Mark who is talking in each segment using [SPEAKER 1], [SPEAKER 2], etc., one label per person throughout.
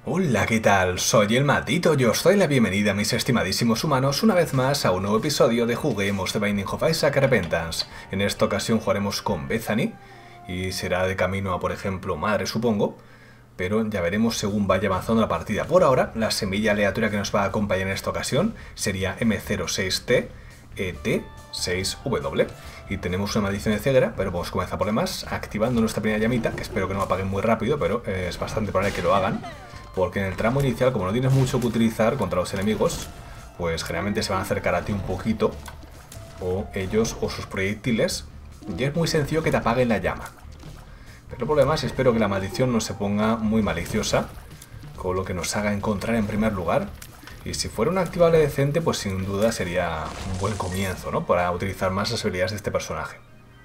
[SPEAKER 1] Hola, ¿qué tal? Soy el Matito y os doy la bienvenida, mis estimadísimos humanos, una vez más a un nuevo episodio de Juguemos The Binding of Isaac Repentance. En esta ocasión jugaremos con Bethany y será de camino a, por ejemplo, Madre, supongo, pero ya veremos según vaya avanzando la partida. Por ahora, la semilla aleatoria que nos va a acompañar en esta ocasión sería M06T ET6W. Y tenemos una maldición de ceguera, pero vamos a comenzar por demás, activando nuestra primera llamita, que espero que no apaguen muy rápido, pero es bastante probable que lo hagan. Porque en el tramo inicial, como no tienes mucho que utilizar contra los enemigos, pues generalmente se van a acercar a ti un poquito, o ellos o sus proyectiles, y es muy sencillo que te apaguen la llama. Pero por lo demás, espero que la maldición no se ponga muy maliciosa, con lo que nos haga encontrar en primer lugar. Y si fuera un activable decente, pues sin duda sería un buen comienzo, ¿no? Para utilizar más las habilidades de este personaje.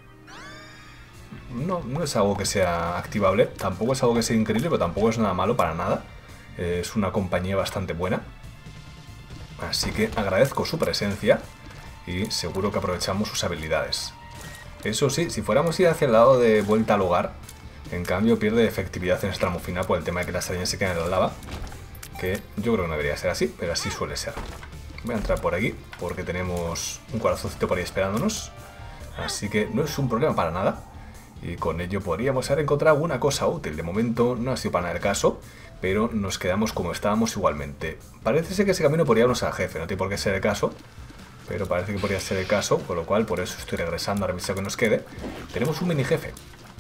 [SPEAKER 1] No es algo que sea activable, tampoco es algo que sea increíble, pero tampoco es nada malo para nada. Es una compañía bastante buena. Así que agradezco su presencia y seguro que aprovechamos sus habilidades. Eso sí, si fuéramos a ir hacia el lado de vuelta al hogar, en cambio pierde efectividad en este tramo final por el tema de que las arañas se quedan en la lava. Que yo creo que no debería ser así, pero así suele ser. Voy a entrar por aquí porque tenemos un corazoncito por ahí esperándonos. Así que no es un problema para nada. Y con ello podríamos haber encontrado alguna cosa útil. De momento no ha sido para nada el caso, pero nos quedamos como estábamos igualmente. Parece ser que ese camino podría irnos al jefe, no tiene por qué ser el caso, pero parece que podría ser el caso, con lo cual por eso estoy regresando a revisar que nos quede. Tenemos un mini jefe.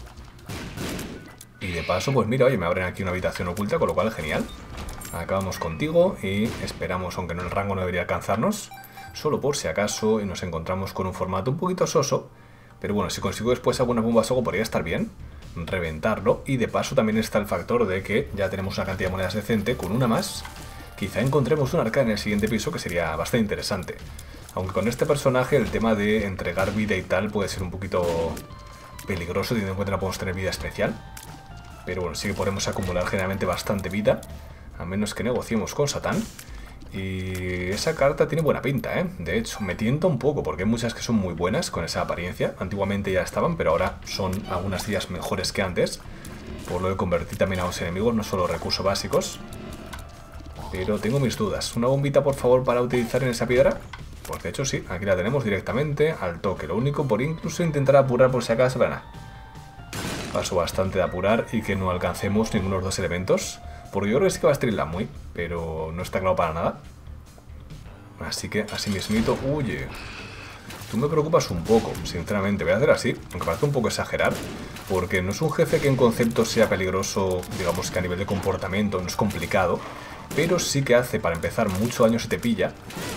[SPEAKER 1] Y de paso, pues mira, oye, me abren aquí una habitación oculta, con lo cual genial. Acabamos contigo y esperamos, aunque no el rango no debería alcanzarnos, solo por si acaso, y nos encontramos con un formato un poquito soso. Pero bueno, si consigo después alguna bomba sogo podría estar bien reventarlo. Y de paso también está el factor de que ya tenemos una cantidad de monedas decente. Con una más, quizá encontremos un arcade en el siguiente piso, que sería bastante interesante. Aunque con este personaje el tema de entregar vida y tal puede ser un poquito peligroso, teniendo en cuenta que no podemos tener vida especial. Pero bueno, sí que podemos acumular generalmente bastante vida, a menos que negociemos con Satán. Y esa carta tiene buena pinta, ¿eh? De hecho, me tienta un poco, porque hay muchas que son muy buenas con esa apariencia. Antiguamente ya estaban, pero ahora son algunas de ellas mejores que antes. Por lo de convertir también a los enemigos, no solo recursos básicos. Pero tengo mis dudas. ¿Una bombita, por favor, para utilizar en esa piedra? Pues de hecho sí, aquí la tenemos directamente al toque. Lo único por incluso intentar apurar por si acaso, para nada. Paso bastante de apurar y que no alcancemos ninguno de los dos elementos. Porque yo creo que sí que va a estrelar muy, pero no está claro para nada. Así que, así mismito, oye, tú me preocupas un poco, sinceramente. Voy a hacer así, aunque parece un poco exagerar, porque no es un jefe que en concepto sea peligroso, digamos que a nivel de comportamiento no es complicado, pero sí que hace, para empezar, mucho daño si te pilla.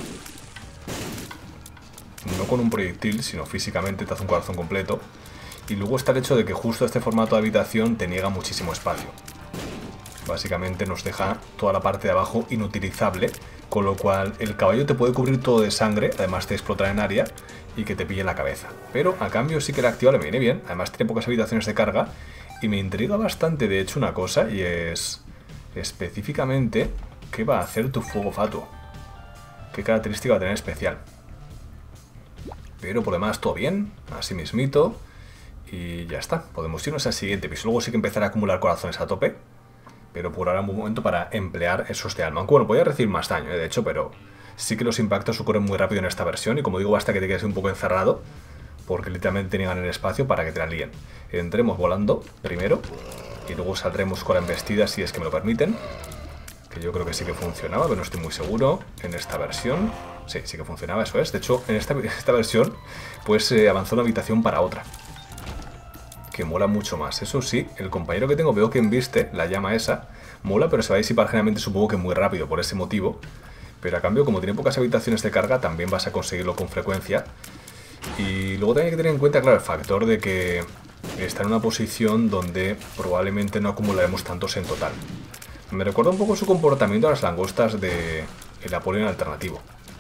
[SPEAKER 1] No con un proyectil, sino físicamente te hace un corazón completo. Y luego está el hecho de que justo este formato de habitación te niega muchísimo espacio. Básicamente nos deja toda la parte de abajo inutilizable, con lo cual el caballo te puede cubrir todo de sangre, además de explotar en área y que te pille la cabeza. Pero a cambio sí que el activable me viene bien, además tiene pocas habitaciones de carga y me intriga bastante de hecho una cosa, y es específicamente qué va a hacer tu fuego fatuo, qué característica va a tener especial. Pero por lo demás todo bien, así mismito, y ya está, podemos irnos al siguiente piso. Luego sí que empezar a acumular corazones a tope, pero por ahora un buen momento para emplear esos de alma. Aunque bueno, podría recibir más daño, de hecho, pero sí que los impactos ocurren muy rápido en esta versión. Y como digo, basta que te quedes un poco encerrado, porque literalmente niegan el espacio para que te la líen. Entremos volando primero, y luego saldremos con la embestida si es que me lo permiten. Que yo creo que sí que funcionaba, pero no estoy muy seguro en esta versión. Sí, sí que funcionaba, eso es. De hecho, en esta versión, pues avanzó una habitación para otra, que mola mucho más. Eso sí, el compañero que tengo veo que embiste la llama esa, mola, pero se va a disipar generalmente, supongo que muy rápido por ese motivo. Pero a cambio, como tiene pocas habitaciones de carga, también vas a conseguirlo con frecuencia. Y luego también hay que tener en cuenta, claro, el factor de que está en una posición donde probablemente no acumularemos tantos en total. Me recuerda un poco su comportamiento a las langostas de el Apollyon alternativo.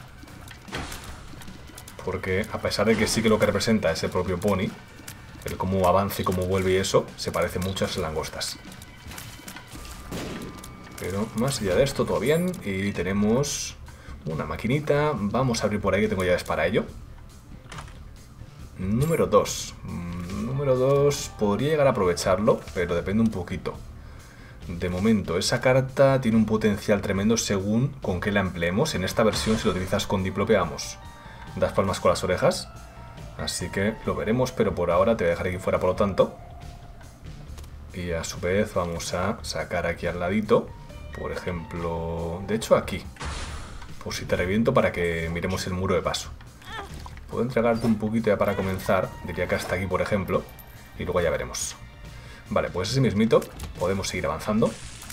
[SPEAKER 1] Porque a pesar de que sí que lo que representa es el propio pony, el cómo avanza y cómo vuelve y eso, se parece mucho a esas langostas. Pero más allá de esto, todo bien. Y tenemos una maquinita. Vamos a abrir por ahí, que tengo llaves para ello. Número 2. Número 2. Podría llegar a aprovecharlo, pero depende un poquito De momento, esa carta tiene un potencial tremendo según con qué la empleemos. En esta versión, si lo utilizas con Diplope, vamos, das palmas con las orejas. Así que lo veremos, pero por ahora te voy a dejar aquí fuera, por lo tanto. Y a su vez vamos a sacar aquí al ladito, por ejemplo, de hecho aquí, por si te reviento, para que miremos el muro de paso. Puedo entregarte un poquito ya para comenzar, diría que hasta aquí, por ejemplo, y luego ya veremos. Vale, pues ese mismito, podemos seguir avanzando.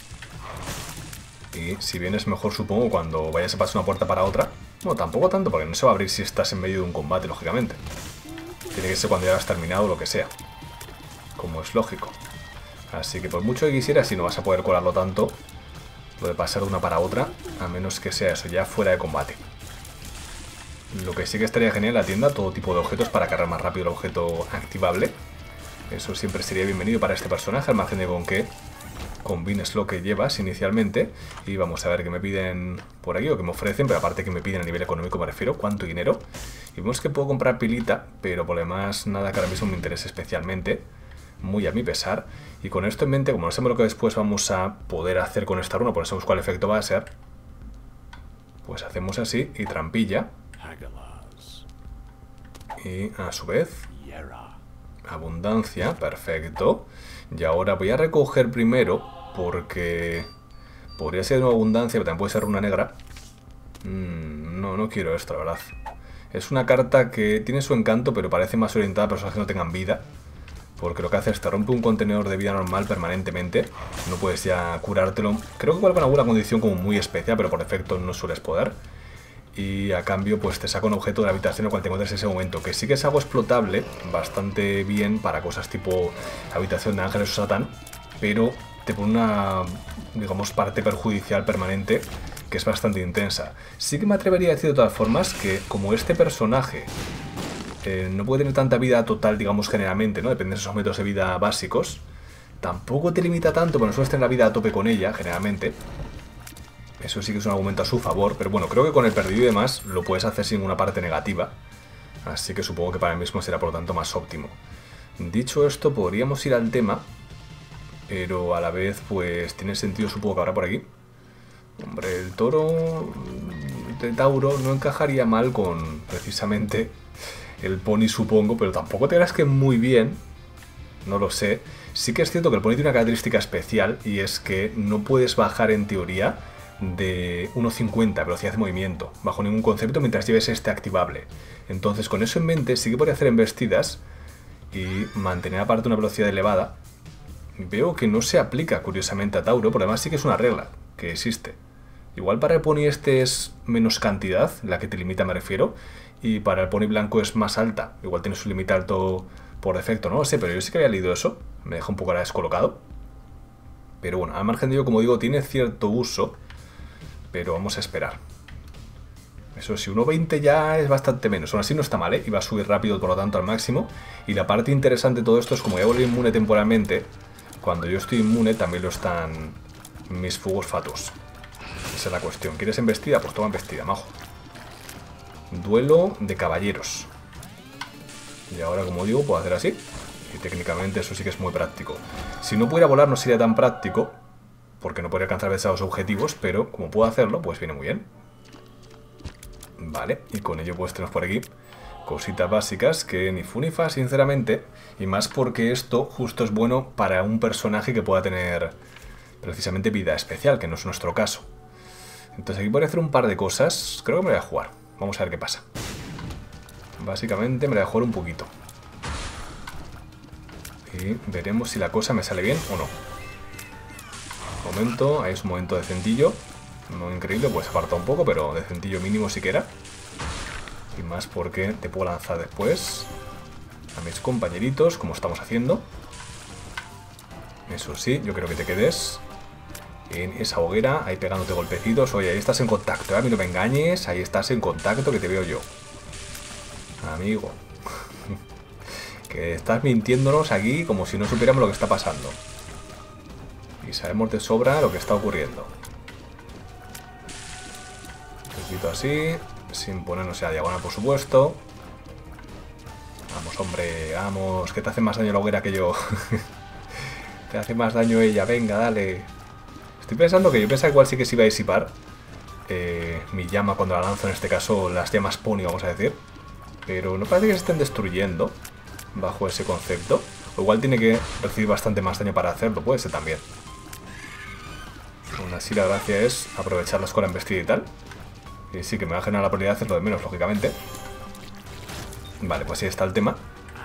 [SPEAKER 1] Y si bien es mejor, supongo, cuando vayas a pasar una puerta para otra. Bueno, tampoco tanto, porque no se va a abrir si estás en medio de un combate, lógicamente. Tiene que ser cuando ya has terminado o lo que sea, como es lógico. Así que por mucho que quisieras, si no vas a poder colarlo tanto, lo de pasar de una para otra, a menos que sea eso ya fuera de combate. Lo que sí que estaría genial en la tienda, todo tipo de objetos para cargar más rápido el objeto activable. Eso siempre sería bienvenido para este personaje, al margen de con que combines lo que llevas inicialmente. Y vamos a ver qué me piden por aquí, o qué me ofrecen, pero aparte que me piden a nivel económico me refiero, cuánto dinero. Y vemos que puedo comprar pilita, pero por lo demás nada que ahora mismo me interese especialmente, muy a mi pesar. Y con esto en mente, como no sabemos lo que después vamos a poder hacer con esta runa, por eso sabemos cuál efecto va a ser, pues hacemos así, y trampilla. Y a su vez abundancia, perfecto. Y ahora voy a recoger primero, porque podría ser una abundancia, pero también puede ser una negra. No quiero esto, la verdad. Es una carta que tiene su encanto, pero parece más orientada a personas que no tengan vida. Porque lo que hace es te rompe un contenedor de vida normal permanentemente. No puedes ya curártelo. Creo que igual con alguna condición como muy especial, pero por defecto no sueles poder. Y a cambio pues te saca un objeto de la habitación en el cual te encuentres en ese momento, que sí que es algo explotable bastante bien para cosas tipo habitación de ángeles o satán, pero te pone una, digamos, parte perjudicial permanente que es bastante intensa. Sí que me atrevería a decir de todas formas que como este personaje no puede tener tanta vida total, digamos, generalmente, ¿no? Depende de esos métodos de vida básicos, tampoco te limita tanto, pero no sueles tener la vida a tope con ella, generalmente. Eso sí que es un argumento a su favor, pero bueno, creo que con el perdido y demás lo puedes hacer sin una parte negativa. Así que supongo que para mí mismo será por lo tanto más óptimo. Dicho esto, podríamos ir al tema, pero a la vez pues tiene sentido, supongo que ahora por aquí. Hombre, el toro de Tauro no encajaría mal con precisamente el pony, supongo, pero tampoco te creas que muy bien, no lo sé. Sí que es cierto que el pony tiene una característica especial y es que no puedes bajar en teoría de 1.50 velocidad de movimiento, bajo ningún concepto, mientras lleves este activable. Entonces, con eso en mente, sí que podría hacer embestidas y mantener aparte una velocidad elevada. Veo que no se aplica, curiosamente, a Tauro, pero además sí que es una regla que existe. Igual para el pony este es menos cantidad, la que te limita me refiero, y para el pony blanco es más alta. Igual tiene su límite alto por defecto, no lo sé, pero yo sí que había leído eso. Me deja un poco ahora descolocado. Pero bueno, al margen de ello, como digo, tiene cierto uso, pero vamos a esperar. Eso sí, 1.20 ya es bastante menos. Aún así no está mal, ¿eh? Y va a subir rápido, por lo tanto, al máximo. Y la parte interesante de todo esto es como ya vuelvo inmune temporalmente. Cuando yo estoy inmune también lo están mis fugos fatus. Esa es la cuestión. ¿Quieres embestida? Pues toma embestida, majo. Duelo de caballeros. Y ahora, como digo, puedo hacer así. Y técnicamente eso sí que es muy práctico. Si no pudiera volar no sería tan práctico, porque no podría alcanzar esos objetivos, pero como puedo hacerlo, pues viene muy bien. Vale, y con ello pues tenemos por aquí cositas básicas que ni fu ni fa, sinceramente. Y más porque esto justo es bueno para un personaje que pueda tener precisamente vida especial, que no es nuestro caso. Entonces aquí podría hacer un par de cosas. Creo que me voy a jugar. Vamos a ver qué pasa. Básicamente me la voy a jugar un poquito. Y veremos si la cosa me sale bien o no. Momento, ahí es un momento decentillo. No increíble, pues aparta un poco, pero decentillo mínimo siquiera. Y más porque te puedo lanzar después a mis compañeritos, como estamos haciendo. Eso sí, yo creo que te quedes en esa hoguera, ahí pegándote golpecitos. Oye, ahí estás en contacto, ¿eh? A mí no me engañes, ahí estás en contacto, que te veo yo. Amigo. Que estás mintiéndonos aquí como si no supiéramos lo que está pasando. Y sabemos de sobra lo que está ocurriendo. Un poquito así, sin ponernos a diagonal, por supuesto. Vamos, hombre, vamos, que te hace más daño la hoguera que yo. Te hace más daño ella, venga, dale. Estoy pensando que yo pensaba que igual sí que se iba a disipar mi llama cuando la lanzo, en este caso las llamas pony, vamos a decir. Pero no parece que se estén destruyendo bajo ese concepto. O igual tiene que recibir bastante más daño para hacerlo, puede ser también. Aún así la gracia es aprovecharlas con la embestida y tal. Y sí que me va a generar la probabilidad de hacerlo de menos, lógicamente. Vale, pues ahí está el tema.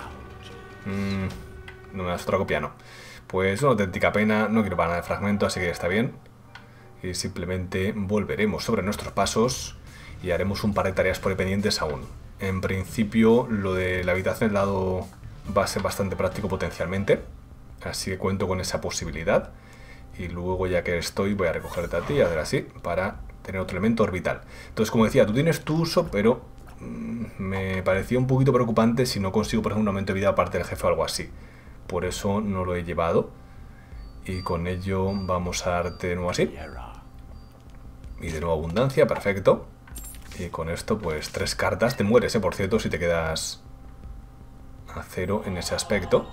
[SPEAKER 1] No me das otra copia, no. Pues una auténtica pena, no quiero para nada de fragmento, así que está bien. Y simplemente volveremos sobre nuestros pasos y haremos un par de tareas por ahí pendientes aún. En principio, lo de la habitación del lado va a ser bastante práctico potencialmente, así que cuento con esa posibilidad. Y luego, ya que estoy, voy a recogerte a ti y hacer así para tener otro elemento orbital. Entonces, como decía, tú tienes tu uso, pero me parecía un poquito preocupante si no consigo, por ejemplo, un aumento de vida aparte del jefe o algo así. Por eso no lo he llevado. Y con ello vamos a darte de nuevo así. Y de nuevo abundancia, perfecto. Y con esto, pues 3 cartas. Te mueres, por cierto, si te quedas a 0 en ese aspecto.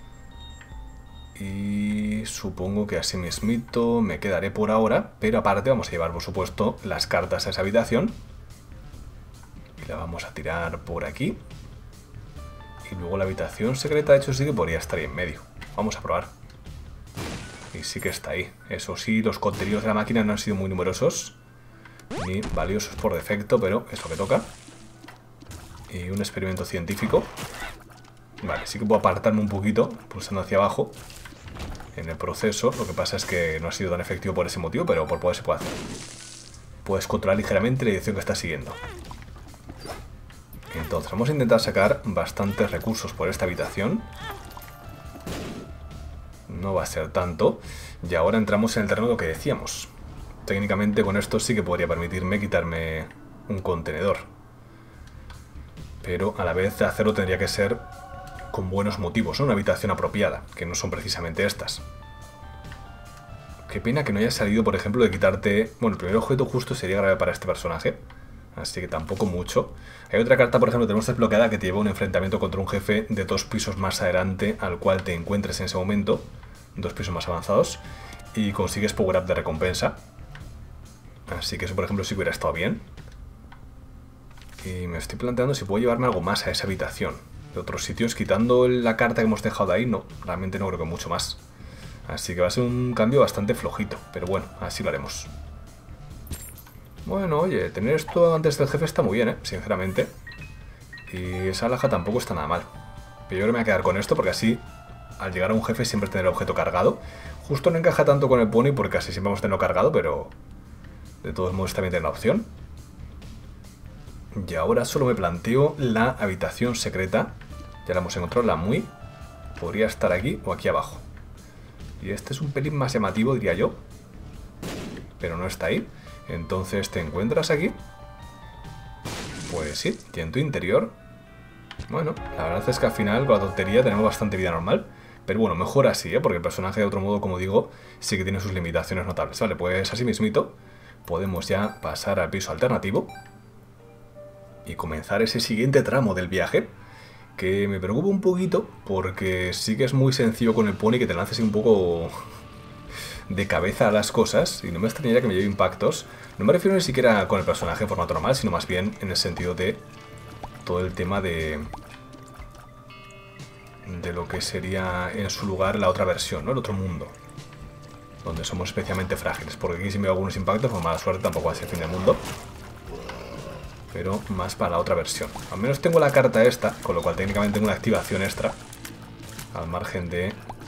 [SPEAKER 1] Y supongo que así mismito me quedaré por ahora. Pero aparte vamos a llevar, por supuesto, las cartas a esa habitación. Y la vamos a tirar por aquí. Y luego la habitación secreta, de hecho, sí que podría estar ahí en medio. Vamos a probar. Y sí que está ahí. Eso sí, los contenidos de la máquina no han sido muy numerosos ni valiosos por defecto, pero es lo que toca. Y un experimento científico. Vale, sí que puedo apartarme un poquito pulsando hacia abajo en el proceso. Lo que pasa es que no ha sido tan efectivo por ese motivo, pero por poder se puede hacer. Puedes controlar ligeramente la dirección que estás siguiendo. Entonces vamos a intentar sacar bastantes recursos por esta habitación. No va a ser tanto. Y ahora entramos en el terreno de lo que decíamos. Técnicamente con esto sí que podría permitirme quitarme un contenedor. Pero a la vez hacerlo tendría que ser con buenos motivos, ¿no? Una habitación apropiada, que no son precisamente estas. Qué pena que no haya salido, por ejemplo, de quitarte... Bueno, el primer objeto justo sería grave para este personaje, así que tampoco mucho. Hay otra carta, por ejemplo, tenemos desbloqueada que te lleva a un enfrentamiento contra un jefe de 2 pisos más adelante al cual te encuentres en ese momento, 2 pisos más avanzados, y consigues power up de recompensa. Así que eso, por ejemplo, sí que hubiera estado bien. Y me estoy planteando si puedo llevarme algo más a esa habitación. De otros sitios, quitando la carta que hemos dejado ahí, no, realmente no creo que mucho más. Así que va a ser un cambio bastante flojito, pero bueno, así lo haremos. Bueno, oye, tener esto antes del jefe está muy bien, sinceramente. Y esa alhaja tampoco está nada mal. Pero yo creo que me voy a quedar con esto porque así, al llegar a un jefe, siempre tener el objeto cargado. Justo no encaja tanto con el pony porque casi siempre vamos a tenerlo cargado, pero de todos modos también tiene la opción. Y ahora solo me planteo la habitación secreta. Ya la hemos encontrado, la muy. Podría estar aquí o aquí abajo. Y este es un pelín más llamativo, diría yo. Pero no está ahí. Entonces, ¿te encuentras aquí? Pues sí, y en tu interior. Bueno, la verdad es que al final con la tontería tenemos bastante vida normal. Pero bueno, mejor así, porque el personaje de otro modo, como digo, sí que tiene sus limitaciones notables. Vale, pues así mismito podemos ya pasar al piso alternativo y comenzar ese siguiente tramo del viaje, que me preocupa un poquito porque sí que es muy sencillo con el pony que te lances un poco de cabeza a las cosas y no me extrañaría que me lleve impactos. No me refiero ni siquiera con el personaje en formato normal, sino más bien en el sentido de todo el tema de lo que sería en su lugar la otra versión, ¿no? El otro mundo, donde somos especialmente frágiles, porque aquí si me veo algunos impactos, por mala suerte tampoco va a ser fin del mundo. Pero más para la otra versión. Al menos tengo la carta esta, con lo cual técnicamente tengo una activación extra. Al margen de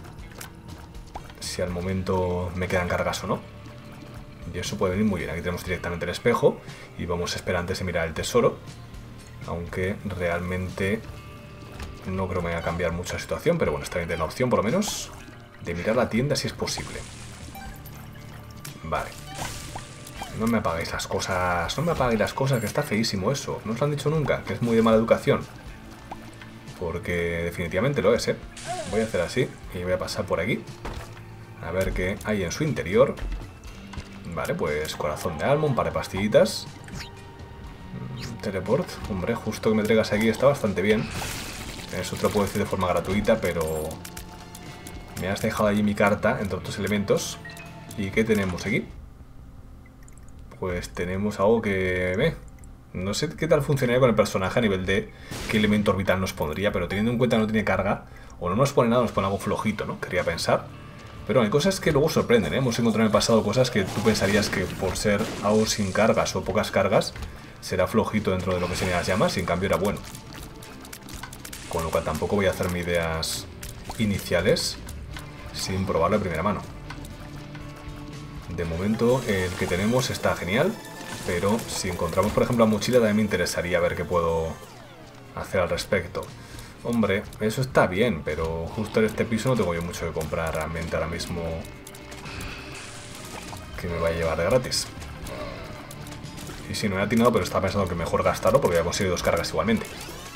[SPEAKER 1] si al momento me quedan cargas o no. Y eso puede venir muy bien. Aquí tenemos directamente el espejo y vamos a esperar antes de mirar el tesoro. Aunque realmente no creo que me vaya a cambiar mucho la situación, pero bueno, está bien tener la opción por lo menos de mirar la tienda si es posible. Vale. No me apaguéis las cosas, no me apaguéis las cosas, que está feísimo eso. No os lo han dicho nunca, que es muy de mala educación. Porque definitivamente lo es, Voy a hacer así y voy a pasar por aquí. A ver qué hay en su interior. Vale, pues corazón de alma, un par de pastillitas. Teleport, hombre, justo que me traigas aquí está bastante bien. Eso te lo puedo decir de forma gratuita, pero me has dejado allí mi carta entre otros elementos. ¿Y qué tenemos aquí? Pues tenemos algo que... no sé qué tal funcionaría con el personaje a nivel de qué elemento orbital nos pondría, pero teniendo en cuenta que no tiene carga, o no nos pone nada, nos pone algo flojito, ¿no? Quería pensar. Pero hay cosas que luego sorprenden, ¿eh? Hemos encontrado en el pasado cosas que tú pensarías que por ser algo sin cargas o pocas cargas, será flojito dentro de lo que serían las llamas, y en cambio era bueno. Con lo cual tampoco voy a hacerme ideas iniciales sin probarlo de primera mano. De momento el que tenemos está genial, pero si encontramos por ejemplo la mochila también me interesaría ver qué puedo hacer al respecto. Hombre, eso está bien, pero justo en este piso no tengo yo mucho que comprar realmente ahora mismo que me vaya a llevar de gratis. Y sí, no he atinado, pero estaba pensando que mejor gastarlo porque voy a conseguir 2 cargas igualmente.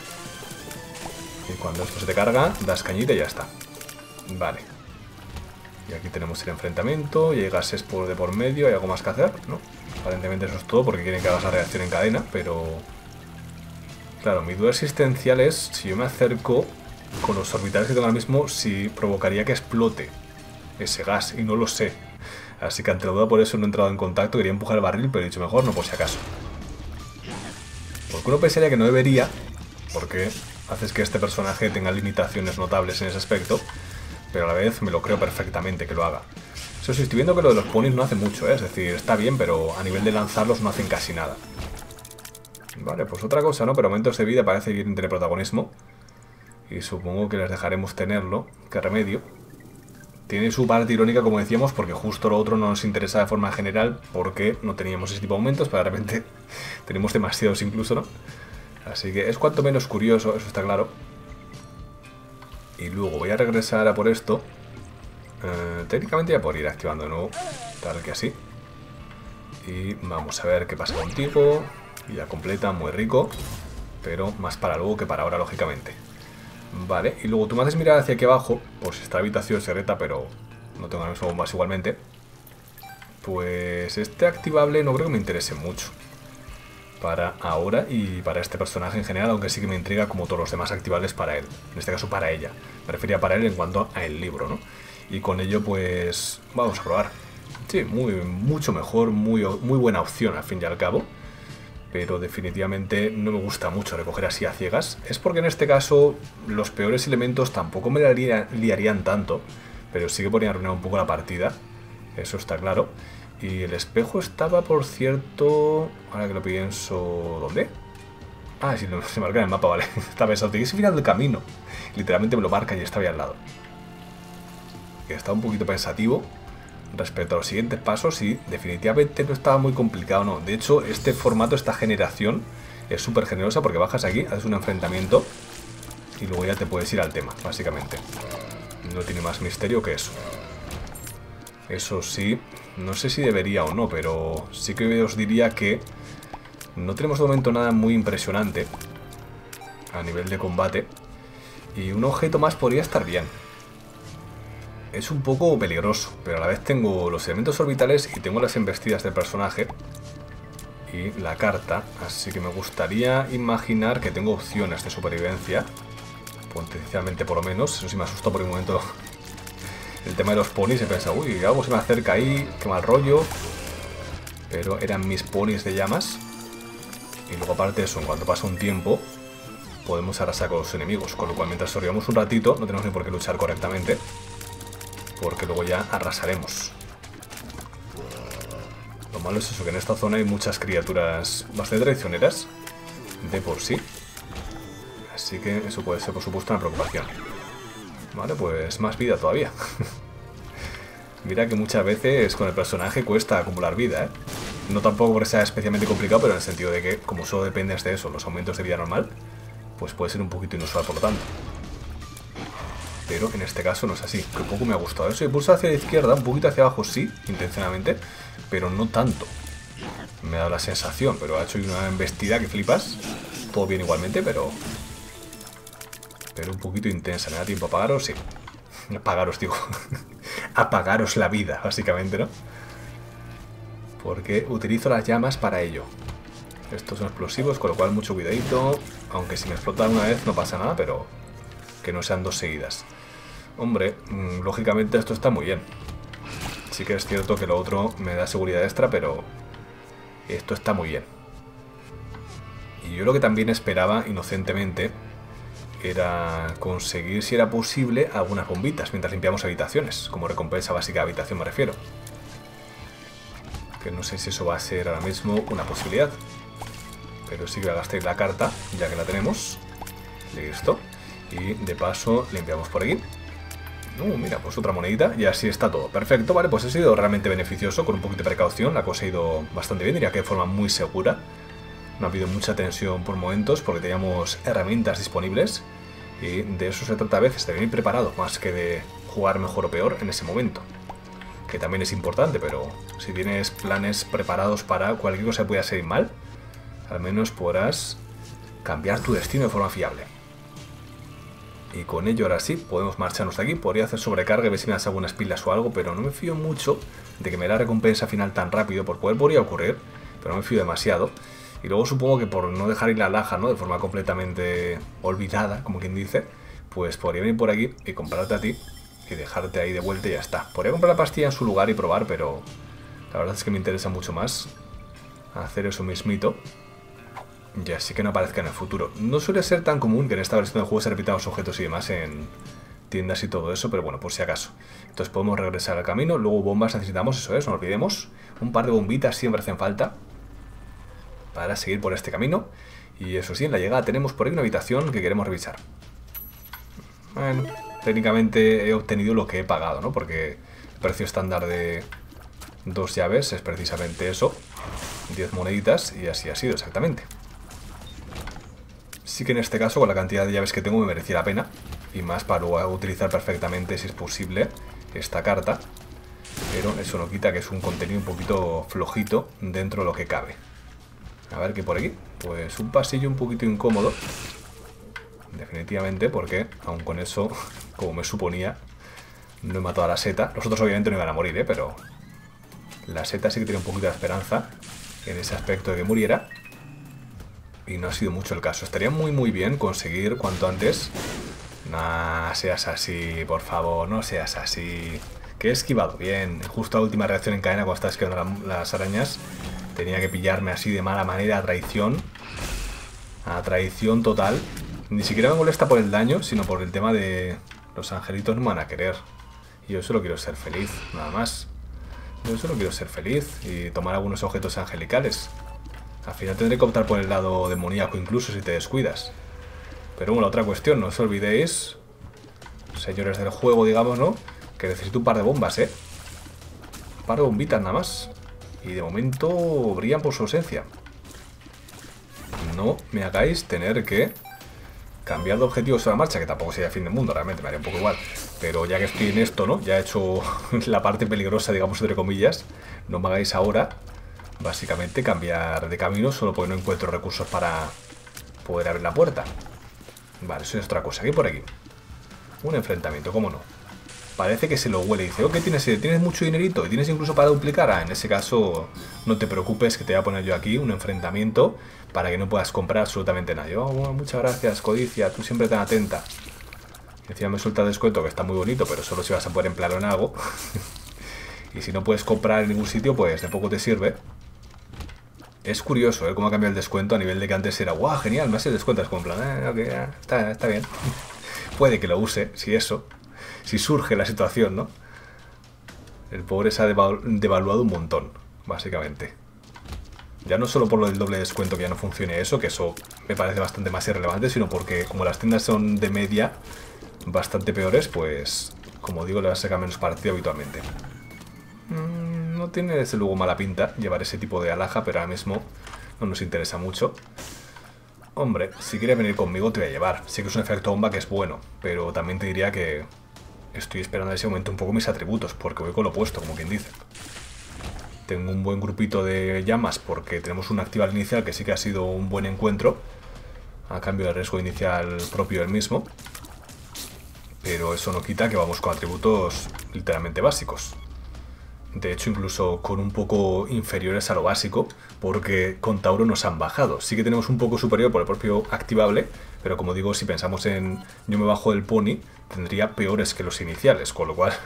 [SPEAKER 1] Y cuando esto se te carga, das cañita y ya está. Vale. Y aquí tenemos el enfrentamiento, y hay gases de por medio, hay algo más que hacer, ¿no? Aparentemente eso es todo porque quieren que hagas la reacción en cadena, pero... Claro, mi duda existencial es si yo me acerco con los orbitales que tengo ahora mismo, si provocaría que explote ese gas, y no lo sé. Así que ante la duda por eso no he entrado en contacto, quería empujar el barril, pero he dicho mejor no por si acaso. Porque uno pensaría que no debería, porque haces que este personaje tenga limitaciones notables en ese aspecto, pero a la vez me lo creo perfectamente que lo haga. Eso sí, estoy viendo que lo de los ponis no hace mucho, ¿eh? Es decir, está bien, pero a nivel de lanzarlos no hacen casi nada. Vale, pues otra cosa, ¿no? Pero momentos de vida parece que quieren tener protagonismo. Y supongo que les dejaremos tenerlo. ¿Qué remedio? Tiene su parte irónica, como decíamos, porque justo lo otro no nos interesa de forma general, porque no teníamos ese tipo de momentos, pero de repente tenemos demasiados incluso, ¿no? Así que es cuanto menos curioso, eso está claro. Y luego voy a regresar a por esto. Técnicamente ya por ir activando de nuevo, tal que así. Y vamos a ver qué pasa contigo. Y ya completa, muy rico, pero más para luego que para ahora, lógicamente. Vale, y luego tú me haces mirar hacia aquí abajo, por si esta habitación secreta, pero no tengo las mismas bombas igualmente. Pues este activable no creo que me interese mucho para ahora y para este personaje en general, aunque sí que me intriga como todos los demás activables para él. En este caso para ella. Me refería para él en cuanto a el libro, ¿no? Y con ello pues vamos a probar. Sí, mucho mejor, muy buena opción al fin y al cabo. Pero definitivamente no me gusta mucho recoger así a ciegas. Es porque en este caso los peores elementos tampoco me liarían tanto, pero sí que podrían arruinar un poco la partida. Eso está claro. Y el espejo estaba, por cierto... Ahora que lo pienso... ¿Dónde? Ah, sí, se marca en el mapa, vale. Está pensando, tiene ese final del camino. Literalmente me lo marca y está ahí al lado. Y está un poquito pensativo respecto a los siguientes pasos y definitivamente no estaba muy complicado, no. De hecho, este formato, esta generación es súper generosa porque bajas aquí, haces un enfrentamiento y luego ya te puedes ir al tema, básicamente. No tiene más misterio que eso. Eso sí, no sé si debería o no, pero sí que os diría que no tenemos de momento nada muy impresionante a nivel de combate y un objeto más podría estar bien. Es un poco peligroso, pero a la vez tengo los elementos orbitales y tengo las embestidas del personaje y la carta, así que me gustaría imaginar que tengo opciones de supervivencia, potencialmente por lo menos. Eso sí me asustó por un momento el tema de los ponis, he pensado, uy, algo se me acerca ahí, qué mal rollo, pero eran mis ponis de llamas. Y luego aparte de eso, en cuanto pasa un tiempo podemos arrasar con los enemigos, con lo cual mientras sobrevivamos un ratito no tenemos ni por qué luchar correctamente, porque luego ya arrasaremos. Lo malo es eso, que en esta zona hay muchas criaturas bastante traicioneras de por sí. Así que eso puede ser, por supuesto, una preocupación. Vale, pues más vida todavía. Mira que muchas veces con el personaje cuesta acumular vida, ¿eh? No tampoco porque sea especialmente complicado, pero en el sentido de que, como solo dependes de eso, los aumentos de vida normal, pues puede ser un poquito inusual por lo tanto. Pero en este caso no es así, que un poco me ha gustado eso. Y pulso hacia la izquierda, un poquito hacia abajo sí, intencionadamente, pero no tanto. Me ha dado la sensación, pero ha hecho una embestida que flipas. Todo bien igualmente, pero un poquito intensa. ¿Me da tiempo a apagaros? Sí. Apagaros, digo. Apagaros la vida, básicamente, ¿no? Porque utilizo las llamas para ello. Estos son explosivos, con lo cual mucho cuidadito. Aunque si me explotan una vez no pasa nada, pero que no sean dos seguidas. Hombre, lógicamente esto está muy bien. Sí que es cierto que lo otro me da seguridad extra, pero esto está muy bien. Y yo lo que también esperaba, inocentemente, era conseguir, si era posible, algunas bombitas mientras limpiamos habitaciones, como recompensa básica de habitación me refiero. Que no sé si eso va a ser ahora mismo una posibilidad. Pero sí que voy a gastar la carta, ya que la tenemos. Listo. Y de paso limpiamos por aquí. Mira, pues otra monedita y así está todo. Perfecto, vale, pues ha sido realmente beneficioso. Con un poquito de precaución, la cosa ha ido bastante bien, diría que de forma muy segura. No ha habido mucha tensión por momentos porque teníamos herramientas disponibles. Y de eso se trata a veces, de venir preparado, más que de jugar mejor o peor en ese momento. Que también es importante, pero si tienes planes preparados para cualquier cosa que pueda salir mal, al menos podrás cambiar tu destino de forma fiable. Y con ello ahora sí, podemos marcharnos de aquí. Podría hacer sobrecarga y ver si me das algunas pilas o algo, pero no me fío mucho de que me dé la recompensa final tan rápido. Por poder podría ocurrir, pero no me fío demasiado. Y luego supongo que por no dejar ir la alhaja, ¿no?, de forma completamente olvidada, como quien dice, pues podría venir por aquí y comprarte a ti y dejarte ahí de vuelta y ya está. Podría comprar la pastilla en su lugar y probar, pero la verdad es que me interesa mucho más hacer eso mismito. Y así que no aparezca en el futuro. No suele ser tan común que en esta versión del juego se repitan los objetos y demás en tiendas y todo eso, pero bueno, por si acaso. Entonces podemos regresar al camino. Luego bombas necesitamos, eso es, no olvidemos. Un par de bombitas siempre hacen falta para seguir por este camino. Y eso sí, en la llegada tenemos por ahí una habitación que queremos revisar. Bueno, técnicamente he obtenido lo que he pagado, ¿no? Porque el precio estándar de 2 llaves es precisamente eso. 10 moneditas y así ha sido exactamente. Sí que en este caso, con la cantidad de llaves que tengo, me merecía la pena. Y más para luego utilizar perfectamente, si es posible, esta carta. Pero eso no quita que es un contenido un poquito flojito dentro de lo que cabe. A ver qué por aquí. Pues un pasillo un poquito incómodo. Definitivamente, porque aun con eso, como me suponía, no he matado a la seta. Los otros obviamente no iban a morir, pero la seta sí que tiene un poquito de esperanza en ese aspecto de que muriera. Y no ha sido mucho el caso. Estaría muy bien conseguir cuanto antes. No seas así, por favor, no seas así. Que he esquivado bien. Justo la última reacción en cadena cuando estaba esquivando las arañas. Tenía que pillarme así de mala manera a traición. A traición total. Ni siquiera me molesta por el daño, sino por el tema de los angelitos no me van a querer. Y yo solo quiero ser feliz, nada más. Yo solo quiero ser feliz y tomar algunos objetos angelicales. Al final tendré que optar por el lado demoníaco incluso si te descuidas. Pero bueno, otra cuestión, no os olvidéis, señores del juego, digamos, ¿no?, que necesito un par de bombas, ¿eh? Un par de bombitas nada más. Y de momento brillan por su ausencia. No me hagáis tener que cambiar de objetivos a la marcha, que tampoco sería el fin del mundo, realmente me haría un poco igual. Pero ya que estoy en esto, ¿no?, ya he hecho la parte peligrosa, digamos, entre comillas, no me hagáis ahora básicamente cambiar de camino solo porque no encuentro recursos para poder abrir la puerta. Vale, eso es otra cosa. Aquí por aquí. Un enfrentamiento, ¿cómo no? Parece que se lo huele y dice, oh, ¿qué tienes? ¿Tienes mucho dinerito? ¿Y tienes incluso para duplicar? Ah, en ese caso, no te preocupes que te voy a poner yo aquí un enfrentamiento para que no puedas comprar absolutamente nada. Oh, bueno, muchas gracias, codicia, tú siempre tan atenta. Encima me suelta el descuento, que está muy bonito, pero solo si vas a poder emplearlo en algo. Y si no puedes comprar en ningún sitio, pues de poco te sirve. Es curioso, ¿eh?, cómo ha cambiado el descuento a nivel de que antes era, guau, genial, me hace el descuento. Es como en plan, okay, está bien. Puede que lo use, si surge la situación, ¿no? El pobre se ha devaluado un montón, básicamente. Ya no solo por lo del doble descuento que ya no funcione eso, que eso me parece bastante más irrelevante, sino porque como las tiendas son de media bastante peores, pues, como digo, le va a sacar menos partido habitualmente. No tiene desde luego mala pinta llevar ese tipo de alhaja, pero ahora mismo no nos interesa mucho. Hombre, si quieres venir conmigo te voy a llevar. Sí que es un efecto bomba que es bueno, pero también te diría que estoy esperando en ese momento un poco mis atributos, porque voy con lo opuesto, como quien dice. Tengo un buen grupito de llamas porque tenemos un actival inicial que sí que ha sido un buen encuentro, a cambio del riesgo inicial propio del mismo. Pero eso no quita que vamos con atributos literalmente básicos. De hecho, incluso con un poco inferiores a lo básico, porque con Tauro nos han bajado. Sí que tenemos un poco superior por el propio activable, pero como digo, si pensamos en yo me bajo del pony, tendría peores que los iniciales, con lo cual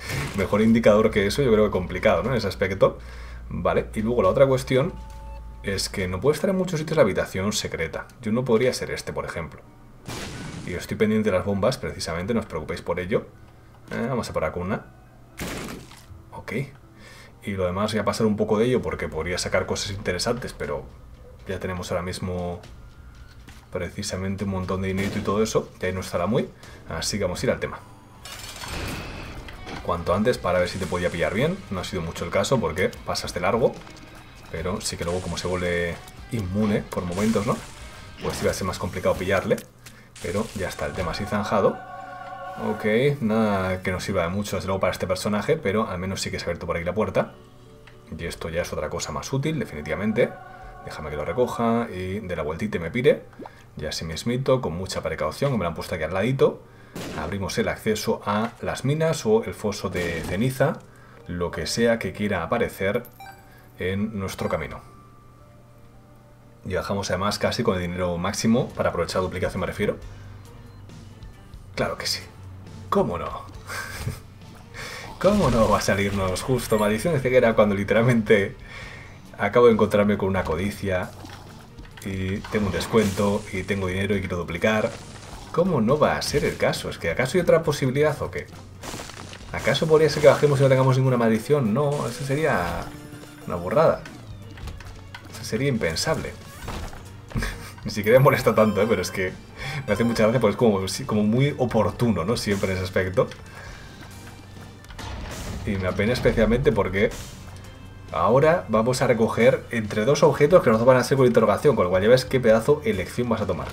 [SPEAKER 1] Mejor indicador que eso, yo creo que complicado, ¿no? En ese aspecto. Vale, y luego la otra cuestión es que no puede estar en muchos sitios la habitación secreta. Yo no podría ser este, por ejemplo. Y estoy pendiente de las bombas, precisamente, no os preocupéis por ello. Vamos a por acá una. Ok. Y lo demás voy a pasar un poco de ello porque podría sacar cosas interesantes, pero ya tenemos ahora mismo precisamente un montón de dinero y todo eso. Y ahí no estará muy. Así que vamos a ir al tema. Cuanto antes para ver si te podía pillar bien. No ha sido mucho el caso porque pasas de largo. Pero sí que luego como se vuelve inmune por momentos, ¿no? Pues iba a ser más complicado pillarle. Pero ya está el tema así zanjado. Ok, nada que nos sirva de mucho desde luego para este personaje, pero al menos sí que se ha abierto por aquí la puerta. Y esto ya es otra cosa más útil, definitivamente. Déjame que lo recoja y de la vueltita me pire. Y así mismito, con mucha precaución, que me lo han puesto aquí al ladito. Abrimos el acceso a las minas o el foso de ceniza, lo que sea que quiera aparecer en nuestro camino. Y bajamos además casi con el dinero máximo, para aprovechar la duplicación me refiero. Claro que sí. ¿Cómo no? ¿Cómo no va a salirnos justo maldición de ceguera cuando literalmente acabo de encontrarme con una codicia y tengo un descuento y tengo dinero y quiero duplicar? ¿Cómo no va a ser el caso? ¿Es que acaso hay otra posibilidad o qué? ¿Acaso podría ser que bajemos y no tengamos ninguna maldición? No, eso sería una burrada. Eso sería impensable. Ni siquiera me molesta tanto, pero es que me hace mucha gracia porque es como muy oportuno, ¿no? Siempre en ese aspecto. Y me apena especialmente porque ahora vamos a recoger entre dos objetos que nos van a ser con interrogación, con lo cual ya ves qué pedazo elección vas a tomar.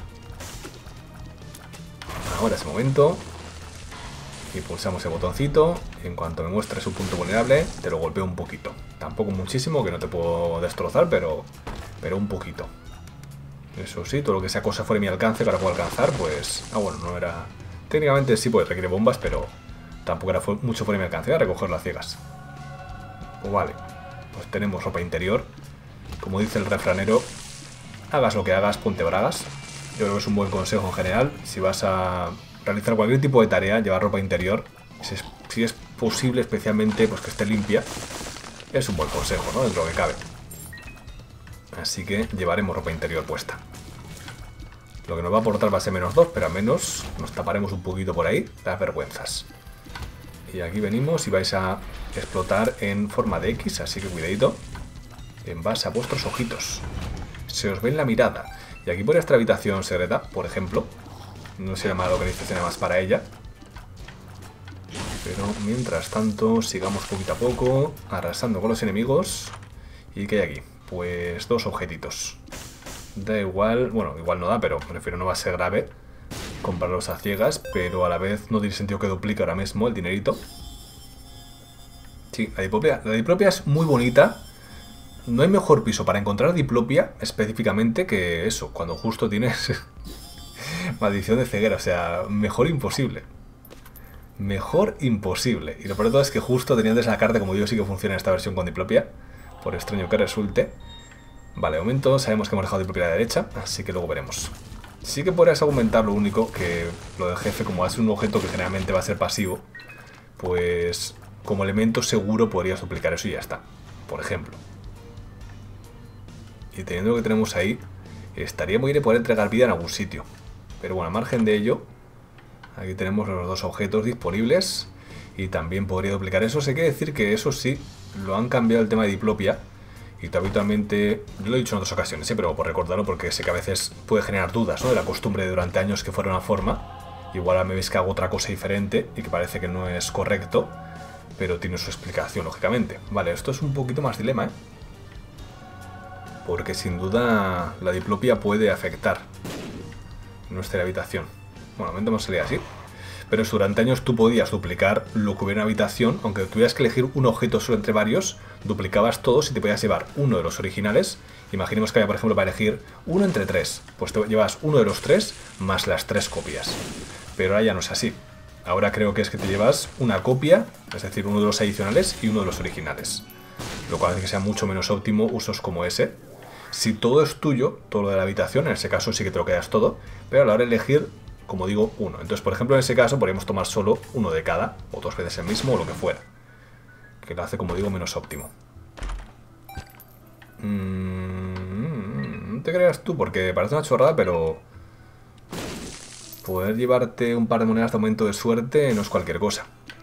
[SPEAKER 1] Ahora es el momento. Y pulsamos el botoncito. Y en cuanto me muestre su punto vulnerable, te lo golpeo un poquito. Tampoco muchísimo, que no te puedo destrozar, pero un poquito. Eso sí, todo lo que sea cosa fuera de mi alcance para poder alcanzar, pues... Ah, bueno, no era... Técnicamente sí, pues requiere bombas, pero tampoco era mucho fuera de mi alcance. Voy a recogerlo a ciegas. Pues vale. Pues tenemos ropa interior. Como dice el refranero, hagas lo que hagas, ponte bragas. Yo creo que es un buen consejo en general. Si vas a realizar cualquier tipo de tarea, llevar ropa interior. Si es posible, especialmente, pues que esté limpia. Es un buen consejo, ¿no? Dentro de lo que cabe. Así que llevaremos ropa interior puesta. Lo que nos va a aportar va a ser -2, pero al menos nos taparemos un poquito por ahí las vergüenzas. Y aquí venimos y vais a explotar en forma de X, así que cuidadito. En base a vuestros ojitos. Se os ve en la mirada. Y aquí por esta habitación secreta, por ejemplo. No se llama localización más para ella. Pero mientras tanto, sigamos poquito a poco, arrasando con los enemigos. ¿Y qué hay aquí? Pues 2 objetitos. Da igual, bueno, igual no da, pero prefiero no va a ser grave comprarlos a ciegas, pero a la vez no tiene sentido que duplique ahora mismo el dinerito. Sí, la diplopia es muy bonita. No hay mejor piso para encontrar diplopia específicamente que eso, cuando justo tienes maldición de ceguera, o sea, mejor imposible. Mejor imposible. Y lo peor de todo es que justo teniendo esa carta, como yo, sí que funciona esta versión con diplopia. Por extraño que resulte. Vale, de momento sabemos que hemos dejado diplopia a la derecha, así que luego veremos. Sí que podrías aumentar lo único, que lo del jefe, como va a ser un objeto que generalmente va a ser pasivo, pues como elemento seguro podrías duplicar eso y ya está. Por ejemplo. Y teniendo lo que tenemos ahí, estaría muy bien poder entregar vida en algún sitio. Pero bueno, a margen de ello, aquí tenemos los 2 objetos disponibles. Y también podría duplicar eso. Se quiere decir que eso sí, lo han cambiado el tema de diplopia. Y habitualmente, yo lo he dicho en otras ocasiones, pero por recordarlo porque sé que a veces puede generar dudas, ¿no? De la costumbre de durante años que fuera una forma. Igual ahora me veis que hago otra cosa diferente y que parece que no es correcto, pero tiene su explicación, lógicamente. Vale, esto es un poquito más dilema, ¿eh? Porque sin duda la diplopia puede afectar nuestra habitación. Bueno, de momento hemos salido así. Pero durante años tú podías duplicar lo que hubiera en la habitación, aunque tuvieras que elegir un objeto solo entre varios, duplicabas todos y te podías llevar uno de los originales. Imaginemos que había, por ejemplo, para elegir uno entre 3. Pues te llevas uno de los 3 más las 3 copias. Pero ahora ya no es así. Ahora creo que es que te llevas una copia, es decir, uno de los adicionales y uno de los originales. Lo cual hace que sea mucho menos óptimo usos como ese. Si todo es tuyo, todo lo de la habitación, en ese caso sí que te lo quedas todo, pero a la hora de elegir como digo, uno. Entonces, por ejemplo, en ese caso podríamos tomar solo uno de cada, o 2 veces el mismo, o lo que fuera. Que lo hace, como digo, menos óptimo. No te creas tú, porque parece una chorrada, pero... poder llevarte un par de monedas de aumento de suerte no es cualquier cosa.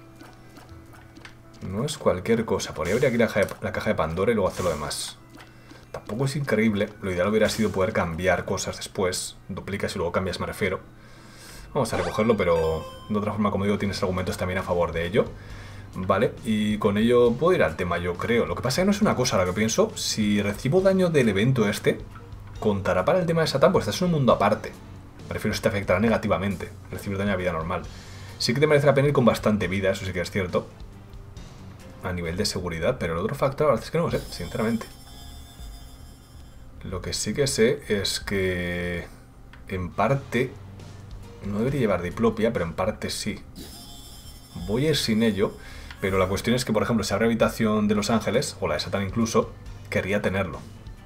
[SPEAKER 1] No es cualquier cosa. Podría abrir aquí la caja de Pandora y luego hacer lo demás. Tampoco es increíble. Lo ideal hubiera sido poder cambiar cosas después. Duplicas y luego cambias, me refiero. Vamos a recogerlo, pero de otra forma, como digo, tienes argumentos también a favor de ello. Vale, y con ello puedo ir al tema, yo creo. Lo que pasa es que no es una cosa, ahora que pienso. Si recibo daño del evento este, ¿contará para el tema de Satán? Pues estás en un mundo aparte. Me refiero, si te afectará negativamente recibir daño a vida normal. Sí que te merece la pena ir con bastante vida, eso sí que es cierto. A nivel de seguridad, pero el otro factor, la verdad es que no lo sé, sinceramente. Lo que sí que sé es que... en parte... no debería llevar diplopia, pero en parte sí. Voy a ir sin ello, pero la cuestión es que, por ejemplo, si abre habitación de Los Ángeles, o la de Satán incluso, querría tenerlo.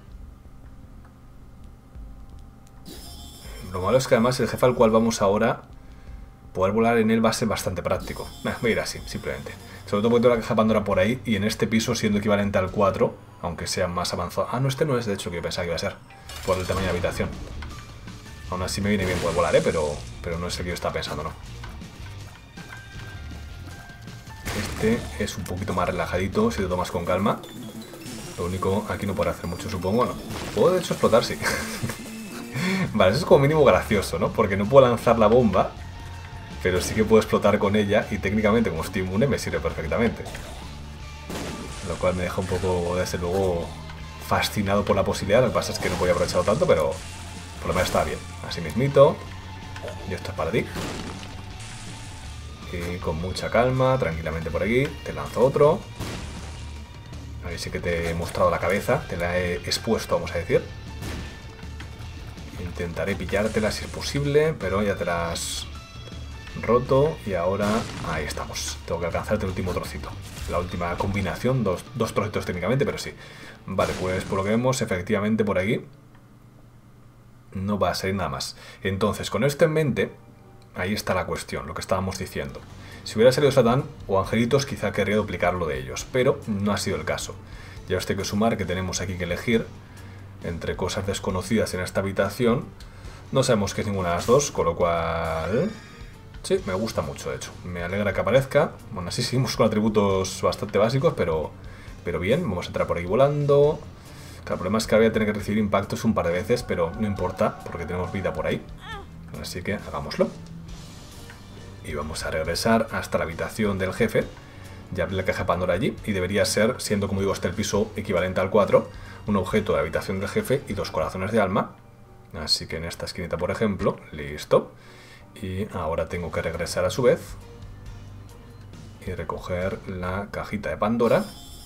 [SPEAKER 1] Lo malo es que además el jefe al cual vamos ahora, poder volar en él va a ser bastante práctico. Voy a ir así, simplemente. Sobre todo porque tengo la caja de Pandora por ahí, y en este piso siendo equivalente al 4, aunque sea más avanzado. Ah, no, este no es de hecho que yo pensaba que iba a ser, por el tamaño de habitación. Aún así me viene bien poder volar, pero no es el que yo estaba pensando, ¿no? Este es un poquito más relajadito, si lo tomas con calma. Lo único, aquí no puedo hacer mucho, supongo, ¿no? Puedo de hecho explotar, sí. Vale, eso es como mínimo gracioso, ¿no? Porque no puedo lanzar la bomba, pero sí que puedo explotar con ella, y técnicamente, como estoy inmune, me sirve perfectamente. Lo cual me deja un poco, desde luego, fascinado por la posibilidad. Lo que pasa es que no voy a aprovechar tanto, pero por lo menos está bien. Así mismito. Y esto es para ti. Y con mucha calma, tranquilamente por aquí. Te lanzo otro. Ahí sí que te he mostrado la cabeza. Te la he expuesto, vamos a decir. Intentaré pillártela si es posible, pero ya te la has roto. Y ahora, ahí estamos. Tengo que alcanzarte el último trocito. La última combinación, dos trocitos técnicamente, pero sí. Vale, pues por lo que vemos, efectivamente por aquí no va a salir nada más. Entonces, con esto en mente, ahí está la cuestión, lo que estábamos diciendo. Si hubiera salido Satán o Angelitos, quizá querría duplicar lo de ellos, pero no ha sido el caso. Ya os tengo que sumar que tenemos aquí que elegir entre cosas desconocidas en esta habitación. No sabemos qué es ninguna de las dos, con lo cual... sí, me gusta mucho, de hecho. Me alegra que aparezca. Bueno, así seguimos con atributos bastante básicos, pero bien. Vamos a entrar por aquí volando. Claro, el problema es que ahora voy a tener que recibir impactos un par de veces, pero no importa, porque tenemos vida por ahí. Así que hagámoslo. Y vamos a regresar hasta la habitación del jefe. Ya abrí la caja de Pandora allí, y debería ser, siendo como digo, este el piso equivalente al 4, un objeto de la habitación del jefe y 2 corazones de alma. Así que en esta esquinita, por ejemplo, listo. Y ahora tengo que regresar a su vez y recoger la cajita de Pandora.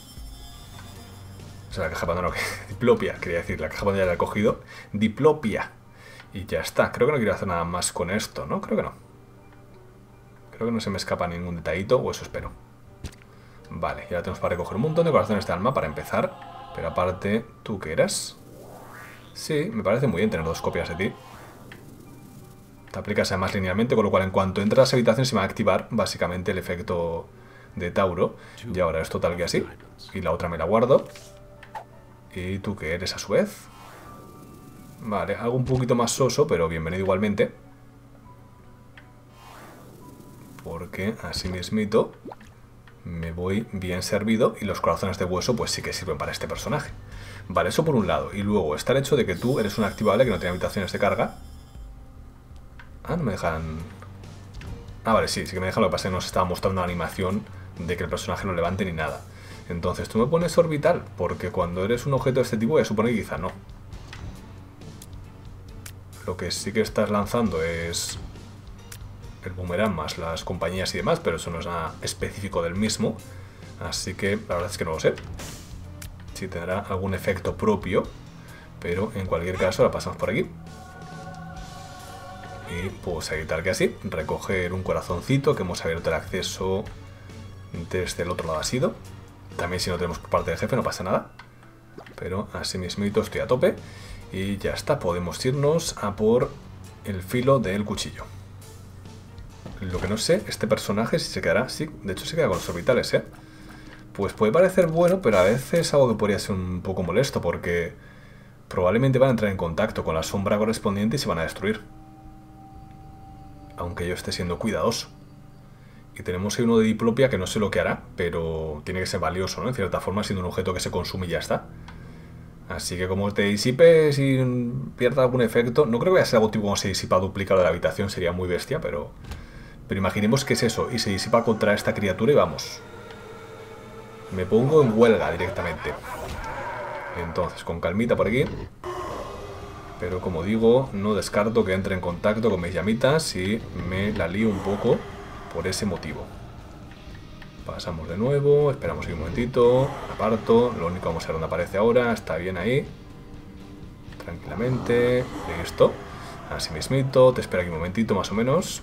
[SPEAKER 1] O sea, la caja de Pandora, no, diplopia, quería decir, la caja de Pandora ya la he cogido. Diplopia. Y ya está. Creo que no quiero hacer nada más con esto, ¿no? Creo que no. Creo que no se me escapa ningún detallito, o eso espero. Vale, ya tenemos para recoger un montón de corazones de alma para empezar. Pero aparte, ¿tú qué eras? Sí, me parece muy bien tener 2 copias de ti. Te aplicas además linealmente, con lo cual en cuanto entres a esa habitación se va a activar básicamente el efecto de Tauro. Y ahora es total que así. Y la otra me la guardo. ¿Y tú qué eres a su vez? Vale, algo un poquito más soso, pero bienvenido igualmente. Porque así mismito me voy bien servido, y los corazones de hueso pues sí que sirven para este personaje. Vale, eso por un lado. Y luego está el hecho de que tú eres un activable que no tiene habitaciones de carga. Ah, no me dejan... ah, vale, sí que me dejan. Lo que pasa es que nos estaba mostrando una animación de que el personaje no levante ni nada. Entonces tú me pones orbital, porque cuando eres un objeto de este tipo, ya supone que quizá no. Lo que sí que estás lanzando es el boomerang más las compañías y demás, pero eso no es nada específico del mismo. Así que la verdad es que no lo sé si tendrá algún efecto propio, pero en cualquier caso la pasamos por aquí. Y pues evitar que así, recoger un corazoncito que hemos abierto el acceso desde el otro lado ha sido. También si no tenemos por parte del jefe no pasa nada. Pero así mismito estoy a tope. Y ya está, podemos irnos a por el filo del cuchillo. Lo que no sé, este personaje si se quedará... Sí, de hecho se queda con los orbitales, ¿eh? Pues puede parecer bueno, pero a veces es algo que podría ser un poco molesto, porque probablemente van a entrar en contacto con la sombra correspondiente y se van a destruir. Aunque yo esté siendo cuidadoso. Y tenemos ahí uno de diplopia que no sé lo que hará, pero tiene que ser valioso, ¿no? En cierta forma, siendo un objeto que se consume y ya está. Así que como te disipes y pierda algún efecto... No creo que vaya a ser algo tipo como se disipa duplicado de la habitación, sería muy bestia, pero imaginemos que es eso, y se disipa contra esta criatura y vamos. Me pongo en huelga directamente. Entonces, con calmita por aquí. Pero como digo, no descarto que entre en contacto con mis llamitas y me la lío un poco por ese motivo. Pasamos de nuevo, esperamos aquí un momentito, aparto, lo único vamos a ver dónde aparece ahora, está bien ahí. Tranquilamente, listo. Así mismito, te espero aquí un momentito más o menos.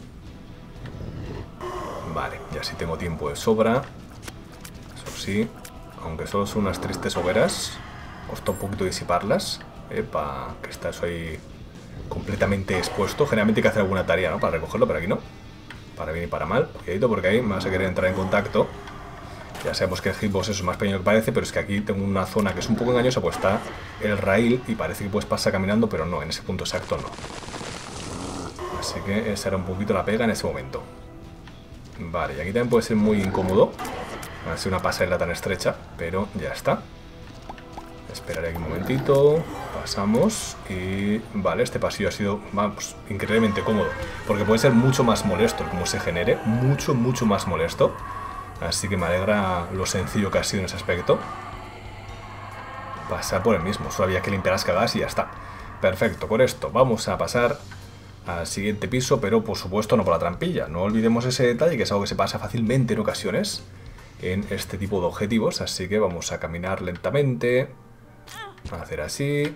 [SPEAKER 1] Vale, ya sí tengo tiempo de sobra. Eso sí, aunque solo son unas tristes hogueras, costó un poquito disiparlas. Epa, que está eso ahí completamente expuesto. Generalmente hay que hacer alguna tarea, ¿no? Para recogerlo, pero aquí no. Para bien y para mal. Cuidadito porque ahí me vas a querer entrar en contacto. Ya sabemos que el hitbox es más pequeño que parece, pero es que aquí tengo una zona que es un poco engañosa, pues está el rail y parece que puedes pasar caminando, pero no, en ese punto exacto no. Así que esa era un poquito la pega en ese momento. Vale, y aquí también puede ser muy incómodo. No ha sido una pasarela tan estrecha, pero ya está. Esperaré aquí un momentito, pasamos y... Vale, este pasillo ha sido, vamos, increíblemente cómodo. Porque puede ser mucho más molesto como se genere, mucho más molesto. Así que me alegra lo sencillo que ha sido en ese aspecto. Pasar por el mismo, solo había que limpiar las cagadas y ya está. Perfecto, con esto vamos a pasar al siguiente piso, pero por supuesto no por la trampilla. No olvidemos ese detalle, que es algo que se pasa fácilmente en ocasiones en este tipo de objetivos. Así que vamos a caminar lentamente... Hacer así,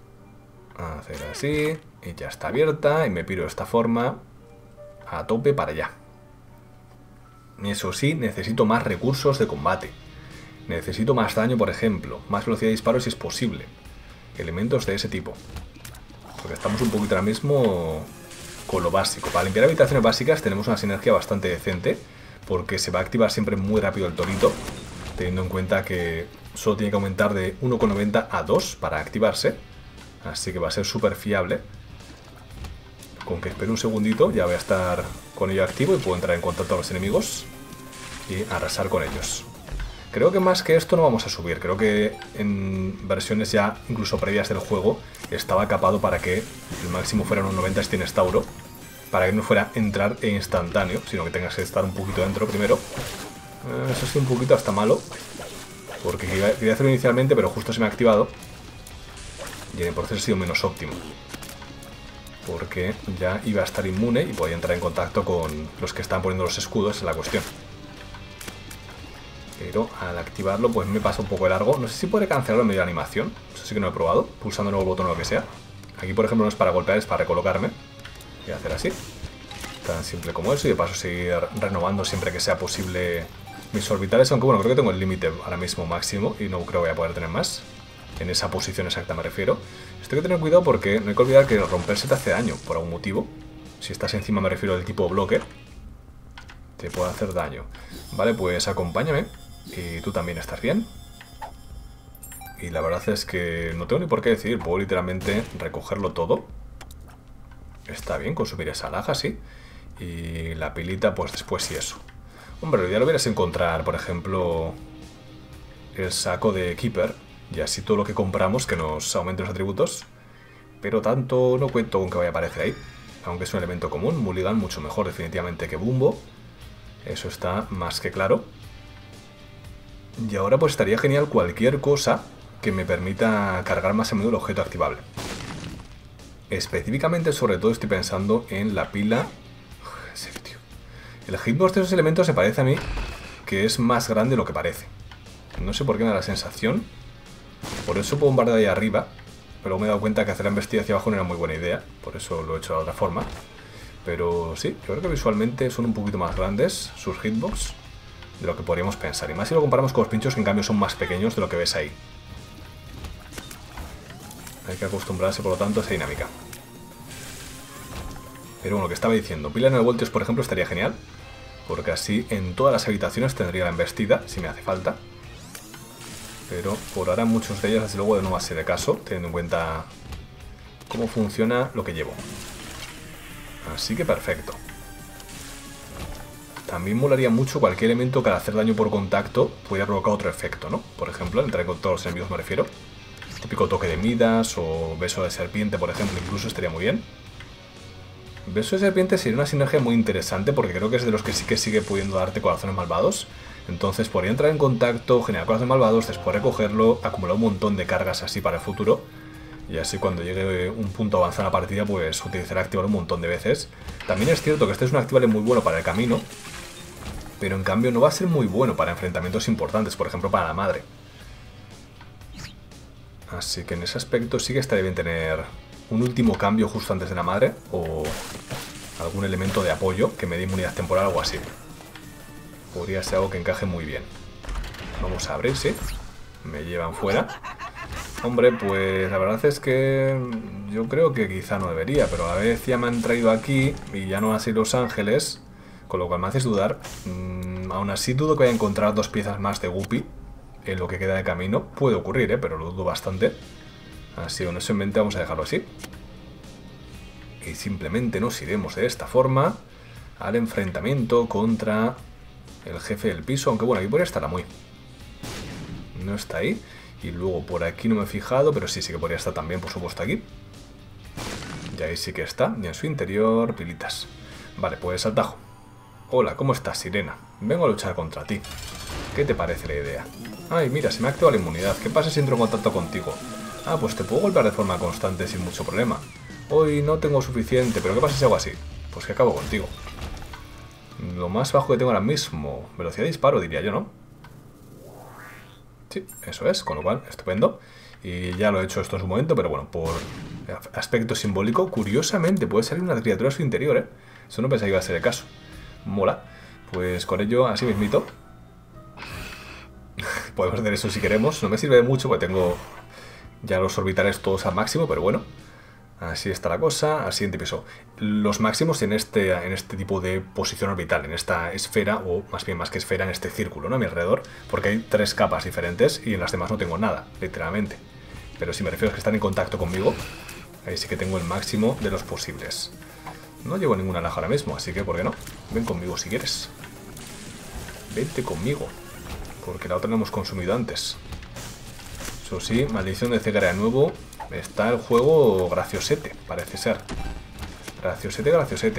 [SPEAKER 1] y ya está abierta, y me piro de esta forma a tope para allá. Eso sí, necesito más recursos de combate. Necesito más daño, por ejemplo, más velocidad de disparo si es posible. Elementos de ese tipo. Porque estamos un poquito ahora mismo con lo básico. Para limpiar habitaciones básicas tenemos una sinergia bastante decente, porque se va a activar siempre muy rápido el torito, teniendo en cuenta que solo tiene que aumentar de 1,90 a 2 para activarse. Así que va a ser súper fiable. Con que espere un segundito ya voy a estar con ello activo y puedo entrar en contacto con los enemigos y arrasar con ellos. Creo que más que esto no vamos a subir. Creo que en versiones ya incluso previas del juego estaba capado para que el máximo fuera un 90 si tienes Tauro. Para que no fuera entrar e instantáneo, sino que tengas que estar un poquito dentro primero. Eso sí, un poquito hasta malo. Porque quería hacerlo inicialmente, pero justo se me ha activado. Y en el proceso ha sido menos óptimo. Porque ya iba a estar inmune y podía entrar en contacto con los que están poniendo los escudos, es la cuestión. Pero al activarlo, pues me pasa un poco de largo. No sé si puede cancelarlo en medio de animación. Eso sí que no he probado, pulsando el nuevo botón o lo que sea. Aquí, por ejemplo, no es para golpear, es para recolocarme. Voy a hacer así. Tan simple como eso. Y de paso seguir renovando siempre que sea posible mis orbitales, aunque bueno, creo que tengo el límite ahora mismo máximo y no creo que voy a poder tener más. En esa posición exacta me refiero. Esto hay que tener cuidado porque no hay que olvidar que romperse te hace daño por algún motivo. Si estás encima me refiero del tipo bloque, te puede hacer daño. Vale, pues acompáñame. Y tú también estás bien. Y la verdad es que no tengo ni por qué decidir. Puedo literalmente recogerlo todo. Está bien, consumir esa alhaja, sí. Y la pilita, pues después sí eso. Hombre, lo ideal lo hubieras encontrar, por ejemplo, el saco de Keeper. Y así todo lo que compramos que nos aumente los atributos. Pero tanto no cuento con que vaya a aparecer ahí. Aunque es un elemento común. Mulligan mucho mejor definitivamente que Bumbo. Eso está más que claro. Y ahora pues estaría genial cualquier cosa que me permita cargar más a menudo el objeto activable. Específicamente, sobre todo, estoy pensando en la pila... En serio, tío. El hitbox de esos elementos se parece a mí que es más grande de lo que parece. No sé por qué me da la sensación. Por eso puedo bombardear ahí arriba. Pero me he dado cuenta que hacer la embestida hacia abajo no era muy buena idea. Por eso lo he hecho de otra forma. Pero sí, yo creo que visualmente son un poquito más grandes sus hitbox de lo que podríamos pensar. Y más si lo comparamos con los pinchos, que en cambio son más pequeños de lo que ves ahí. Hay que acostumbrarse, por lo tanto, a esa dinámica. Pero bueno, lo que estaba diciendo, pila de 9 voltios, por ejemplo, estaría genial. Porque así en todas las habitaciones tendría la embestida, si me hace falta. Pero por ahora muchos de ellas, desde luego, no va a ser de caso, teniendo en cuenta cómo funciona lo que llevo. Así que perfecto. También molaría mucho cualquier elemento que al hacer daño por contacto pudiera provocar otro efecto, ¿no? Por ejemplo, al entrar con todos los enemigos me refiero. Típico toque de Midas o beso de serpiente, por ejemplo, incluso estaría muy bien. Beso de serpiente sería una sinergia muy interesante porque creo que es de los que sí que sigue pudiendo darte corazones malvados. Entonces podría entrar en contacto, generar corazones malvados, después recogerlo, acumular un montón de cargas así para el futuro. Y así cuando llegue un punto avanzado en la partida, pues utilizará activar un montón de veces. También es cierto que este es un activable muy bueno para el camino, pero en cambio no va a ser muy bueno para enfrentamientos importantes, por ejemplo para la madre. Así que en ese aspecto sí que estaría bien tener un último cambio justo antes de la madre, o algún elemento de apoyo que me dé inmunidad temporal o algo así. Podría ser algo que encaje muy bien. Vamos a abrir, sí. Me llevan fuera. Hombre, pues la verdad es que yo creo que quizá no debería, pero a la vez ya me han traído aquí y ya no así Los Ángeles, con lo cual me haces dudar. Aún así dudo que vaya a encontrar 2 piezas más de Guppy en lo que queda de camino. Puede ocurrir, pero lo dudo bastante. Así, con eso en mente vamos a dejarlo así. Y simplemente nos iremos de esta forma al enfrentamiento contra el jefe del piso, aunque bueno, aquí podría estar la Muy. No está ahí. Y luego por aquí no me he fijado, pero sí que podría estar también, por supuesto, aquí. Y ahí sí que está, y en su interior, pilitas. Vale, pues al tajo. Hola, ¿cómo estás, Sirena? Vengo a luchar contra ti. ¿Qué te parece la idea? Ay, mira, se me ha activado la inmunidad. ¿Qué pasa si entro en contacto contigo? Ah, pues te puedo golpear de forma constante sin mucho problema. Hoy no tengo suficiente, pero ¿qué pasa si hago así? Pues que acabo contigo. Lo más bajo que tengo ahora mismo, velocidad de disparo, diría yo, ¿no? Sí, eso es, con lo cual, estupendo. Y ya lo he hecho esto en su momento, pero bueno, por aspecto simbólico, curiosamente puede salir una criatura a su interior, ¿eh? Eso no pensaba que iba a ser el caso. Mola. Pues con ello, así mismito. Podemos hacer eso si queremos. No me sirve de mucho porque tengo ya los orbitales todos al máximo, pero bueno. Así está la cosa. Al siguiente piso. Los máximos en este tipo de posición orbital, en esta esfera, o más bien más que esfera, en este círculo, ¿no? A mi alrededor, porque hay 3 capas diferentes y en las demás no tengo nada, literalmente. Pero si me refiero a que están en contacto conmigo, ahí sí que tengo el máximo de los posibles. No llevo ninguna alhaja ahora mismo, así que ¿por qué no? Ven conmigo si quieres. Vente conmigo, porque la otra la hemos consumido antes. Eso sí, maldición de ceguera de nuevo. Está el juego graciosete, parece ser. Graciosete, graciosete.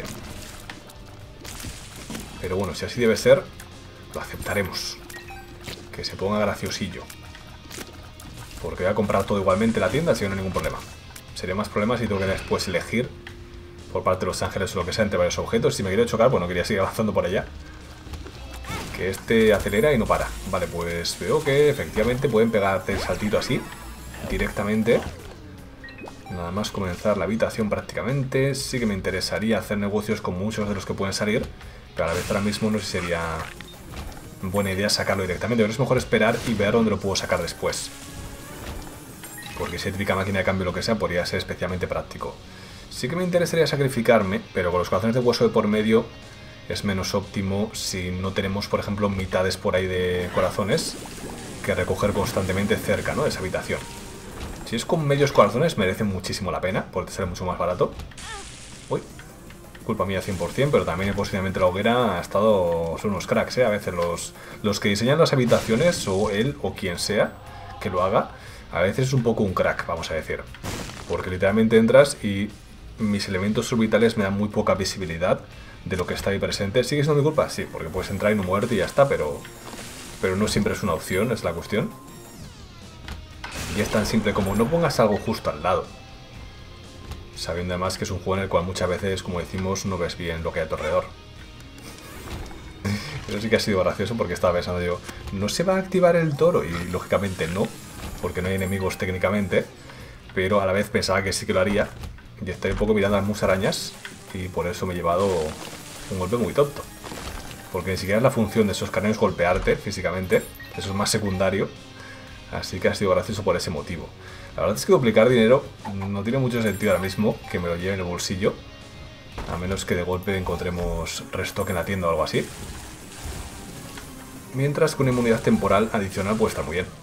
[SPEAKER 1] Pero bueno, si así debe ser, lo aceptaremos. Que se ponga graciosillo. Porque voy a comprar todo igualmente en la tienda, así que no hay ningún problema. Sería más problema si tengo que después elegir por parte de Los Ángeles o lo que sea entre varios objetos. Si me quiero chocar, pues no quería seguir avanzando por allá. Que este acelera y no para. Vale, pues veo que efectivamente pueden pegarte el saltito así, directamente. Nada más comenzar la habitación prácticamente. Sí que me interesaría hacer negocios con muchos de los que pueden salir, pero a la vez ahora mismo no sé si sería buena idea sacarlo directamente. Pero es mejor esperar y ver dónde lo puedo sacar después. Porque si hay típica máquina de cambio o lo que sea, podría ser especialmente práctico. Sí que me interesaría sacrificarme, pero con los corazones de hueso de por medio es menos óptimo si no tenemos, por ejemplo, mitades por ahí de corazones que recoger constantemente cerca, ¿no?, de esa habitación. Si es con medios corazones merece muchísimo la pena, porque sale mucho más barato. Uy, culpa mía 100%, pero también posiblemente la hoguera ha estado... son unos cracks, ¿eh? A veces los que diseñan las habitaciones, o él o quien sea que lo haga, a veces es un poco un crack, vamos a decir. Porque literalmente entras y mis elementos orbitales me dan muy poca visibilidad de lo que está ahí presente. ¿Sigue siendo mi culpa? Sí, porque puedes entrar y no muerte y ya está, pero no siempre es una opción, es la cuestión. Y es tan simple como no pongas algo justo al lado. Sabiendo además que es un juego en el cual muchas veces, como decimos, no ves bien lo que hay a tu alrededor. Eso sí que ha sido gracioso porque estaba pensando yo, ¿no se va a activar el toro? Y lógicamente no, porque no hay enemigos técnicamente. Pero a la vez pensaba que sí que lo haría. Y estoy un poco mirando a las musarañas. Y por eso me he llevado un golpe muy tonto. Porque ni siquiera es la función de esos cráneos golpearte físicamente. Eso es más secundario. Así que ha sido gracioso por ese motivo. La verdad es que duplicar dinero no tiene mucho sentido ahora mismo que me lo lleve en el bolsillo. A menos que de golpe encontremos restock en la tienda o algo así. Mientras que una inmunidad temporal adicional puede estar muy bien.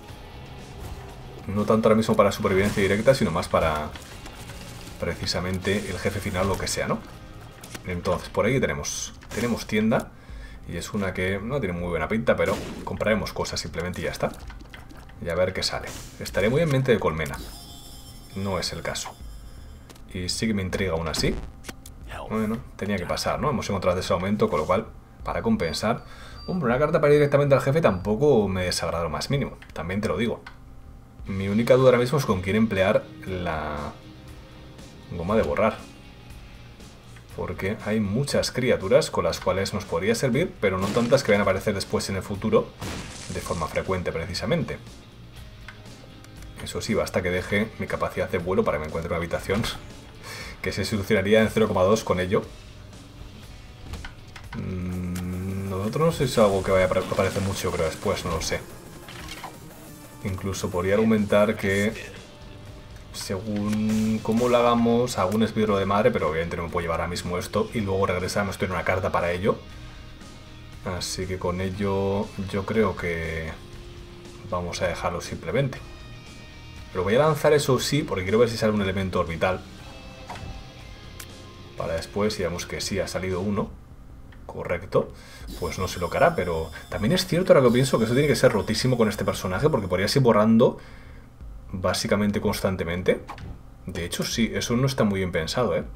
[SPEAKER 1] No tanto ahora mismo para supervivencia directa, sino más para precisamente el jefe final o lo que sea, ¿no? Entonces, por ahí tenemos tienda. Y es una que no tiene muy buena pinta, pero compraremos cosas simplemente y ya está. Y a ver qué sale. Estaré muy en mente de colmena. No es el caso. Y sí que me intriga aún así. Bueno, tenía que pasar, ¿no? Hemos encontrado ese aumento, con lo cual, para compensar... Hombre, una carta para ir directamente al jefe tampoco me desagrada lo más mínimo. También te lo digo. Mi única duda ahora mismo es con quién emplear la goma de borrar. Porque hay muchas criaturas con las cuales nos podría servir, pero no tantas que vayan a aparecer después en el futuro de forma frecuente precisamente. Eso sí, basta que deje mi capacidad de vuelo para que me encuentre una habitación que se solucionaría en 0,2 con ello. Nosotros no sé si es algo que vaya a aparecer mucho, creo, después, no lo sé. Incluso podría argumentar que según cómo lo hagamos, algún esbirro de madre, pero obviamente no me puedo llevar ahora mismo esto y luego regresar, me estoy en una carta para ello. Así que con ello yo creo que vamos a dejarlo simplemente. Pero voy a lanzar eso sí, porque quiero ver si sale un elemento orbital. Para después, si vemos que sí ha salido uno, correcto, pues no sé lo que hará, pero también es cierto ahora que pienso que eso tiene que ser rotísimo con este personaje, porque podrías ir borrando básicamente constantemente. De hecho, sí, eso no está muy bien pensado, ¿eh?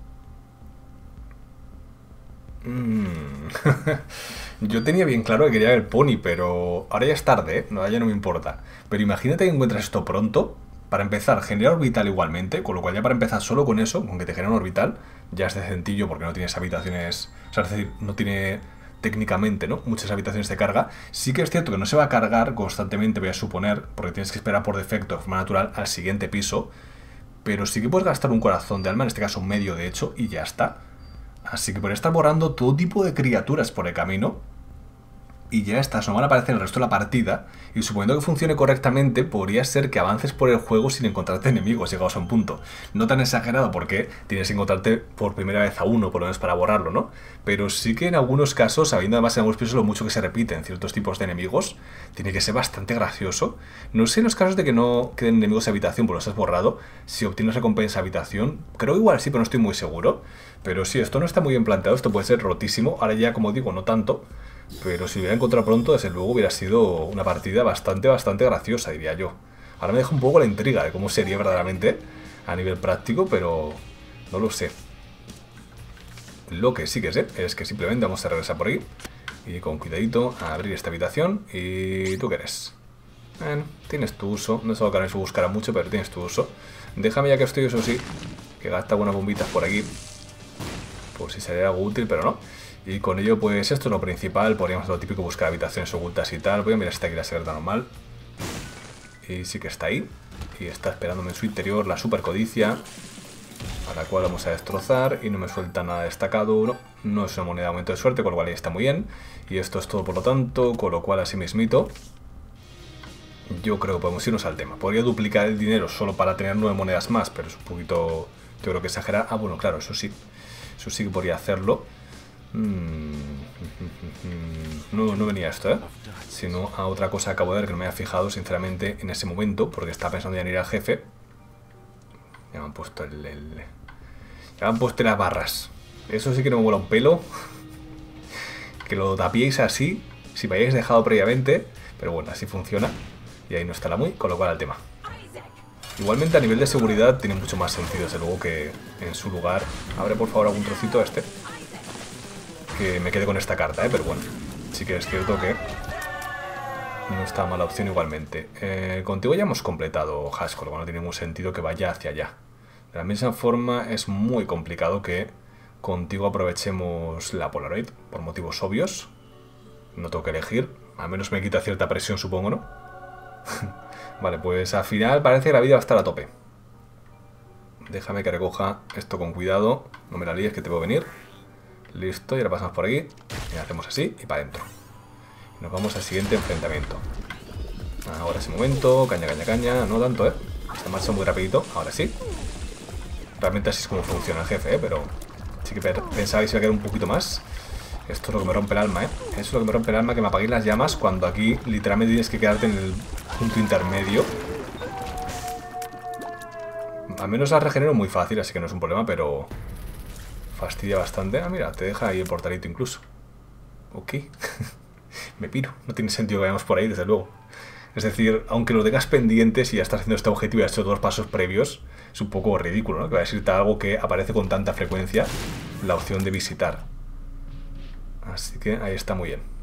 [SPEAKER 1] Yo tenía bien claro que quería el pony, pero ahora ya es tarde, ¿eh? No, ya no me importa. Pero imagínate que encuentras esto pronto. Para empezar, genera orbital igualmente, con lo cual ya para empezar solo con eso, con que te genera un orbital, ya es sencillo porque no tienes habitaciones... O sea, es decir, no tiene técnicamente, ¿no?, muchas habitaciones de carga. Sí que es cierto que no se va a cargar constantemente, voy a suponer, porque tienes que esperar por defecto, de forma natural, al siguiente piso. Pero sí que puedes gastar un corazón de alma, en este caso medio de hecho, y ya está. Así que podría estar borrando todo tipo de criaturas por el camino. Y ya estas no van a aparecer el resto de la partida. Y suponiendo que funcione correctamente, podría ser que avances por el juego sin encontrarte enemigos llegados a un punto. No tan exagerado porque tienes que encontrarte por primera vez a uno, por lo menos para borrarlo, ¿no? Pero sí que en algunos casos, sabiendo además en algunos pisos lo mucho que se repiten ciertos tipos de enemigos, tiene que ser bastante gracioso. No sé en los casos de que no queden enemigos de habitación porque los has borrado, si obtienes recompensa habitación, creo igual sí, pero no estoy muy seguro. Pero sí, esto no está muy bien planteado, esto puede ser rotísimo. Ahora ya, como digo, no tanto. Pero si lo hubiera encontrado pronto, desde luego hubiera sido una partida bastante graciosa, diría yo. Ahora me deja un poco la intriga de cómo sería verdaderamente a nivel práctico, pero no lo sé. Lo que sí que sé es que simplemente vamos a regresar por ahí y con cuidadito a abrir esta habitación. ¿Y tú qué eres? Tienes tu uso, no es algo que ahora mismo buscará mucho, pero tienes tu uso. Déjame ya que estoy, eso sí, que gasta algunas bombitas por aquí, por si sería algo útil, pero no. Y con ello, pues esto es lo principal. Podríamos lo típico, buscar habitaciones ocultas y tal. Voy a mirar si está aquí la secreta normal. Y sí que está ahí. Y está esperándome en su interior la super codicia, a la cual vamos a destrozar. Y no me suelta nada destacado. No, no es una moneda de aumento de suerte, con lo cual ahí está muy bien. Y esto es todo por lo tanto, con lo cual así mismito yo creo que podemos irnos al tema. Podría duplicar el dinero solo para tener 9 monedas más, pero es un poquito, yo creo que exagerar. Ah, bueno, claro, eso sí que podría hacerlo. No venía a esto, sino a otra cosa que acabo de ver que no me había fijado sinceramente en ese momento, porque estaba pensando ya en ir al jefe. Ya me han puesto ya me han puesto las barras. Eso sí que no me mola un pelo. Que lo tapiéis así, si me hayáis dejado previamente. Pero bueno, así funciona. Y ahí no está la muy, con lo cual al tema. Igualmente a nivel de seguridad tiene mucho más sentido, desde luego, que en su lugar. Abre por favor algún trocito este. Que me quede con esta carta, pero bueno, sí que es cierto que no está mala opción igualmente. Contigo ya hemos completado Haskell, no tiene ningún sentido que vaya hacia allá. De la misma forma es muy complicado que contigo aprovechemos la Polaroid, por motivos obvios. No tengo que elegir, al menos me quita cierta presión, supongo, ¿no? Vale, pues al final parece que la vida va a estar a tope. Déjame que recoja esto con cuidado, no me la líes que te puedo venir. Listo, y ahora pasamos por aquí y hacemos así y para adentro. Nos vamos al siguiente enfrentamiento. Ahora es el momento, caña, no tanto, se marcha muy rapidito, ahora sí. Realmente así es como funciona el jefe, pero Sí que pensaba que se iba a quedar un poquito más. Esto es lo que me rompe el alma, ¿eh? Eso es lo que me rompe el alma, que me apaguéis las llamas cuando aquí literalmente tienes que quedarte en el punto intermedio. Al menos las regenero muy fácil, así que no es un problema, pero fastidia bastante. Ah, mira, te deja ahí el portalito incluso. Ok. Me piro. No tiene sentido que vayamos por ahí, desde luego. Es decir, aunque lo tengas pendientes y ya estás haciendo este objetivo y has hecho 2 pasos previos, es un poco ridículo, ¿no? Que vayas a irte a algo que aparece con tanta frecuencia, la opción de visitar. Así que ahí está muy bien.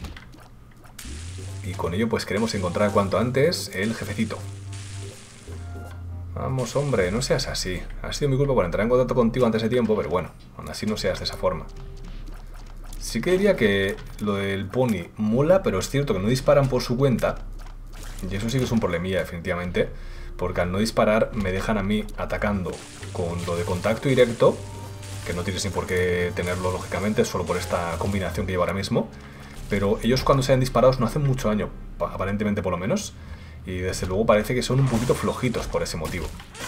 [SPEAKER 1] Y con ello pues queremos encontrar cuanto antes el jefecito. Vamos, hombre, no seas así. Ha sido mi culpa por entrar en contacto contigo antes de tiempo, pero bueno, aún así no seas de esa forma. Sí que diría que lo del pony mola, pero es cierto que no disparan por su cuenta. Y eso sí que es un problemilla, definitivamente. Porque al no disparar me dejan a mí atacando con lo de contacto directo, que no tienes ni por qué tenerlo lógicamente, solo por esta combinación que llevo ahora mismo. Pero ellos cuando sean disparados no hacen mucho daño, aparentemente por lo menos. Y desde luego parece que son un poquito flojitos por ese motivo.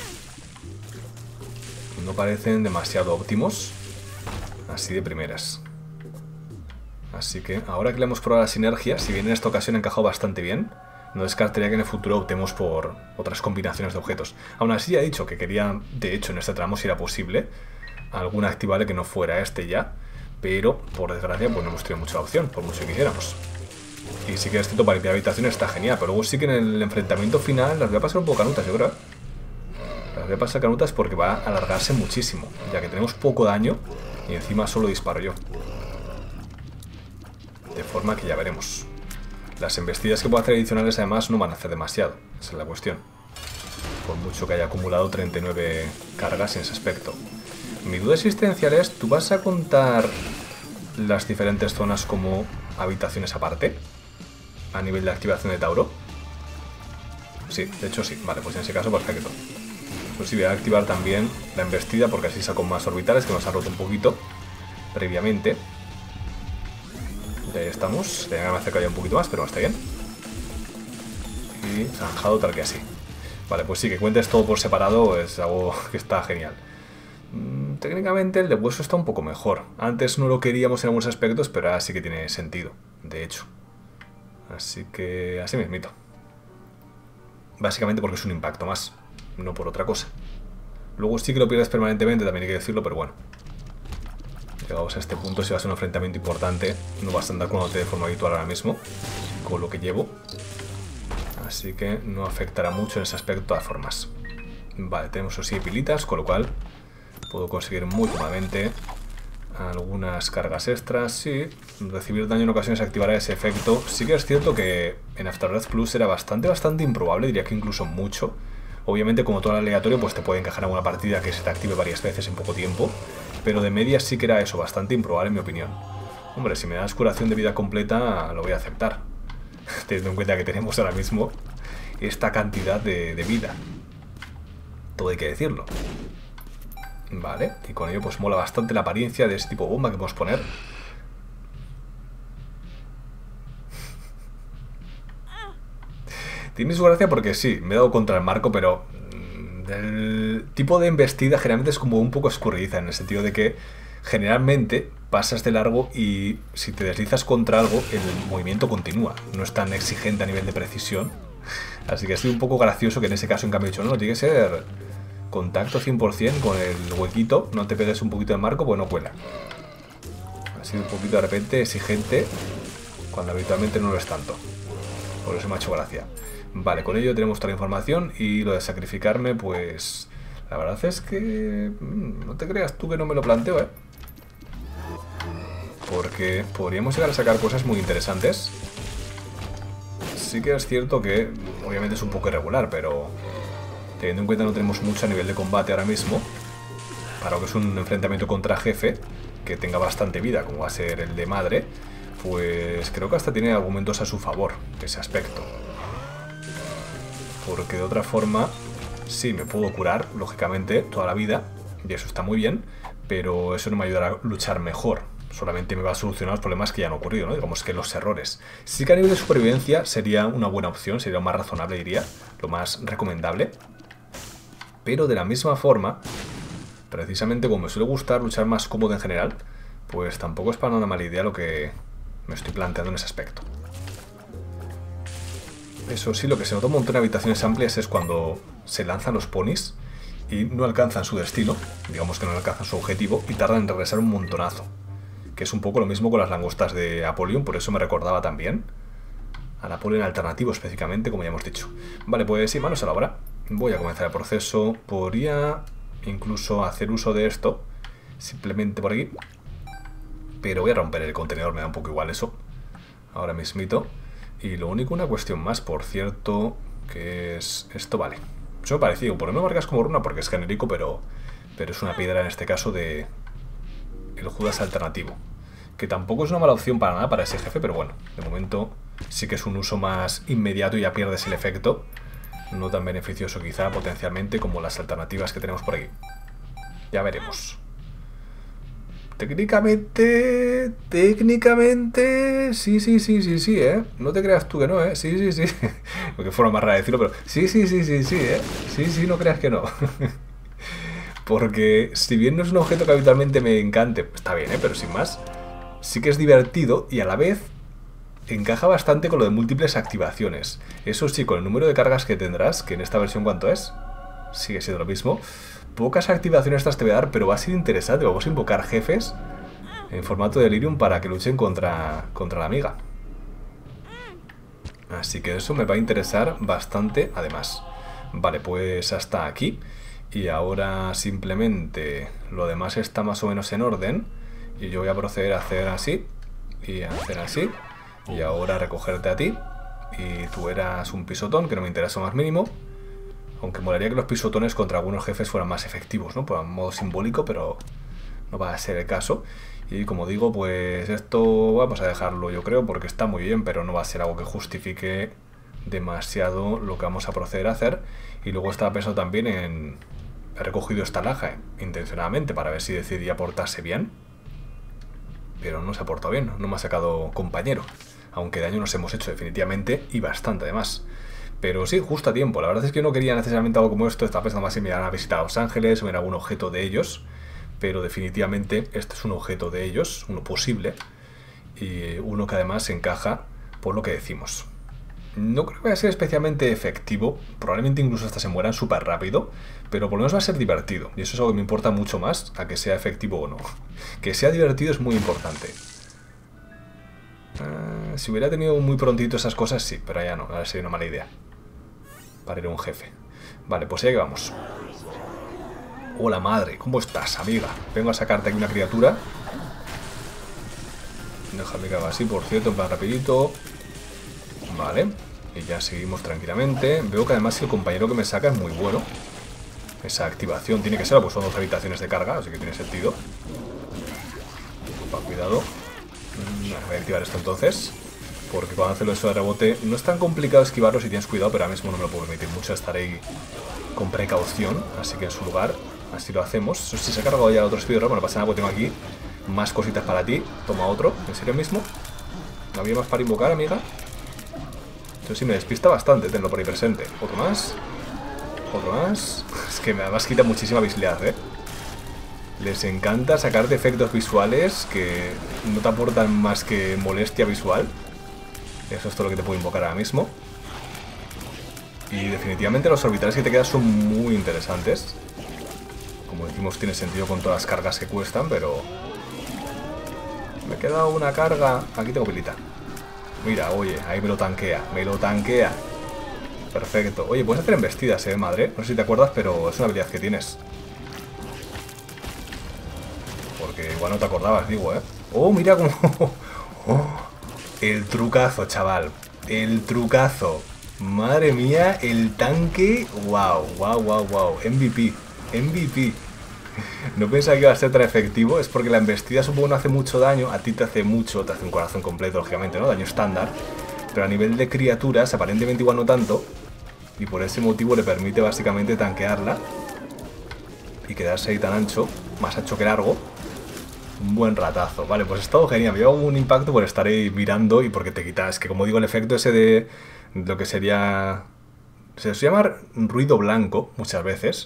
[SPEAKER 1] No parecen demasiado óptimos, así de primeras. Así que ahora que le hemos probado la sinergia, si bien en esta ocasión ha encajado bastante bien, no descartaría que en el futuro optemos por otras combinaciones de objetos. Aún así ya he dicho que quería, de hecho en este tramo, si era posible, algún activable que no fuera este ya, pero por desgracia pues no hemos tenido mucha opción, por mucho que quisiéramos. Y sí que es cierto, para limpiar habitaciones está genial, pero luego sí que en el enfrentamiento final las voy a pasar un poco canutas, yo creo. Las voy a pasar canutas porque va a alargarse muchísimo, ya que tenemos poco daño y encima solo disparo yo. De forma que ya veremos. Las embestidas que puedo hacer adicionales además no van a hacer demasiado, esa es la cuestión. Por mucho que haya acumulado 39 cargas en ese aspecto. Mi duda existencial es, ¿tú vas a contar las diferentes zonas como habitaciones aparte? A nivel de activación de Tauro. Sí, de hecho sí. Vale, pues en ese caso perfecto. Pues sí, voy a activar también la embestida porque así saco más orbitales que nos han roto un poquito previamente. Y ahí estamos. Tenía que me acercar ya un poquito más, pero está bien. Y zanjado tal que así. Vale, pues sí, que cuentes todo por separado es algo que está genial. Técnicamente el de hueso está un poco mejor. Antes no lo queríamos en algunos aspectos, pero ahora sí que tiene sentido, de hecho. Así que así mismito. Básicamente porque es un impacto más, no por otra cosa. Luego sí que lo pierdes permanentemente, también hay que decirlo, pero bueno. Llegados a este punto, si va a ser un enfrentamiento importante, no vas a andar con de forma habitual ahora mismo, con lo que llevo. Así que no afectará mucho en ese aspecto de todas formas. Vale, tenemos así pilitas, con lo cual puedo conseguir muy cómodamente algunas cargas extras. Sí, recibir daño en ocasiones activará ese efecto. Sí que es cierto que en Afterbirth Plus era bastante improbable, diría que incluso mucho. Obviamente, como todo el aleatorio, pues te puede encajar en una partida que se te active varias veces en poco tiempo. Pero de media sí que era eso, bastante improbable en mi opinión. Hombre, si me das curación de vida completa, lo voy a aceptar. Teniendo en cuenta que tenemos ahora mismo esta cantidad de vida. Todo hay que decirlo. Vale, y con ello pues mola bastante la apariencia de ese tipo de bomba que podemos poner. Tiene su gracia porque sí, me he dado contra el marco, pero el tipo de embestida generalmente es como un poco escurridiza, en el sentido de que generalmente pasas de largo y si te deslizas contra algo, el movimiento continúa. No es tan exigente a nivel de precisión. Así que ha sido un poco gracioso que en ese caso en cambio he dicho, no, tiene que ser contacto 100% con el huequito, no te pegues un poquito de marco, pues no cuela. Ha sido un poquito de repente exigente cuando habitualmente no lo es tanto. Por eso me ha hecho gracia. Vale, con ello tenemos toda la información y lo de sacrificarme, pues la verdad es que no te creas tú que no me lo planteo, ¿eh? Porque podríamos llegar a sacar cosas muy interesantes. Sí que es cierto que obviamente es un poco irregular, pero teniendo en cuenta que no tenemos mucho a nivel de combate ahora mismo, para lo que es un enfrentamiento contra jefe que tenga bastante vida, como va a ser el de madre, pues creo que hasta tiene argumentos a su favor ese aspecto. Porque de otra forma, sí, me puedo curar, lógicamente, toda la vida, y eso está muy bien, pero eso no me ayudará a luchar mejor. Solamente me va a solucionar los problemas que ya han ocurrido, ¿no? Digamos que los errores. Sí que a nivel de supervivencia sería una buena opción, sería lo más razonable, diría, lo más recomendable. Pero de la misma forma, Precisamente como me suele gustar luchar más cómodo en general, pues tampoco es para una mala idea lo que me estoy planteando en ese aspecto. Eso sí, lo que se nota un montón en habitaciones amplias es cuando se lanzan los ponis y no alcanzan su destino, digamos que no alcanzan su objetivo y tardan en regresar un montonazo. Que es un poco lo mismo con las langostas de Apollyon, por eso me recordaba también al Apollyon alternativo específicamente, como ya hemos dicho. Vale, pues sí, manos a la obra. Voy a comenzar el proceso. Podría incluso hacer uso de esto simplemente por aquí, pero voy a romper el contenedor, me da un poco igual eso ahora mismito. Y lo único, una cuestión más, por cierto, que es esto, vale. Eso me parece, digo, por no marcas como runa porque es genérico, pero es una piedra en este caso de el Judas alternativo, que tampoco es una mala opción para nada para ese jefe, pero bueno, de momento sí que es un uso más inmediato y ya pierdes el efecto, no tan beneficioso quizá potencialmente como las alternativas que tenemos por aquí. Ya veremos. Técnicamente, sí, no te creas tú que no, sí, porque forma más rara de decirlo, pero sí, sí, no creas que no. Porque si bien no es un objeto que habitualmente me encante, está bien, pero sin más, sí que es divertido y a la vez encaja bastante con lo de múltiples activaciones. Eso sí, con el número de cargas que tendrás, que en esta versión ¿cuánto es? Sigue siendo lo mismo. Pocas activaciones estas te voy a dar, pero va a ser interesante. Vamos a invocar jefes en formato de Delirium para que luchen contra la amiga. Así que eso me va a interesar bastante además. Vale, pues hasta aquí. Y ahora simplemente lo demás está más o menos en orden. Y yo voy a proceder a hacer así y a hacer así. Y ahora recogerte a ti. Y tú eras un pisotón, que no me interesa más mínimo. Aunque molaría que los pisotones contra algunos jefes fueran más efectivos, ¿no? Por un modo simbólico, pero no va a ser el caso. Y como digo, pues esto vamos a dejarlo yo creo, porque está muy bien, pero no va a ser algo que justifique demasiado lo que vamos a proceder a hacer. Y luego estaba pensando también en... He recogido esta laja intencionadamente para ver si decidía portarse bien. Pero no se ha portado bien, no me ha sacado compañero. Aunque daño nos hemos hecho definitivamente y bastante además. Pero sí, justo a tiempo. La verdad es que yo no quería necesariamente algo como esto. Estaba pensando más en mirar a visitar a Los Ángeles o en algún objeto de ellos. Pero definitivamente este es un objeto de ellos, uno posible. Y uno que además encaja por lo que decimos. No creo que vaya a ser especialmente efectivo. Probablemente incluso hasta se mueran súper rápido. Pero por lo menos va a ser divertido. Y eso es algo que me importa mucho más a que sea efectivo o no. Que sea divertido es muy importante. Si hubiera tenido muy prontito esas cosas, sí. Pero ya no, ahora sería una mala idea para ir a un jefe. Vale, pues ya que vamos. Hola madre, ¿cómo estás, amiga? Vengo a sacarte aquí una criatura. Déjame que haga así, por cierto, en plan rapidito. Vale, y ya seguimos tranquilamente. Veo que además el compañero que me saca es muy bueno. Esa activación tiene que ser, pues son 2 habitaciones de carga, así que tiene sentido. Opa, cuidado. Voy a activar esto entonces, porque cuando hacerlo eso de rebote no es tan complicado esquivarlo si tienes cuidado, pero ahora mismo no me lo puedo permitir mucho, estaré con precaución, así que en su lugar así lo hacemos. Eso sí, se ha cargado ya el otro speedrun, bueno, no pasa nada porque tengo aquí más cositas para ti. Toma otro, ¿en serio mismo? ¿No había más para invocar, amiga? Eso sí me despista bastante, tenlo por ahí presente. Otro más. Otro más. Es que además quita muchísima visibilidad, ¿eh? Les encanta sacar efectos visuales que no te aportan más que molestia visual. Eso es todo lo que te puedo invocar ahora mismo. Y definitivamente los orbitales que te quedan son muy interesantes. Como decimos, tiene sentido con todas las cargas que cuestan, pero... Me he quedado una carga... Aquí tengo pilita. Mira, oye, ahí me lo tanquea. Me lo tanquea. Perfecto. Oye, puedes hacer embestidas, madre. No sé si te acuerdas, pero es una habilidad que tienes. Porque igual no te acordabas, digo, ¿eh? Oh, mira cómo... Oh, el trucazo, chaval. El trucazo. Madre mía, el tanque. Wow, wow, wow, wow. MVP. MVP. No pensaba que iba a ser tan efectivo. Es porque la embestida supongo no hace mucho daño. A ti te hace mucho, te hace un corazón completo, lógicamente, ¿no? Daño estándar. Pero a nivel de criaturas, aparentemente igual no tanto. Y por ese motivo le permite básicamente tanquearla y quedarse ahí tan ancho, más ancho que largo. Un buen ratazo. Vale, pues ha estado genial. Me lleva un impacto por estar ahí mirando y porque te quitas. Es que como digo, el efecto ese de lo que sería... Se llama ruido blanco muchas veces.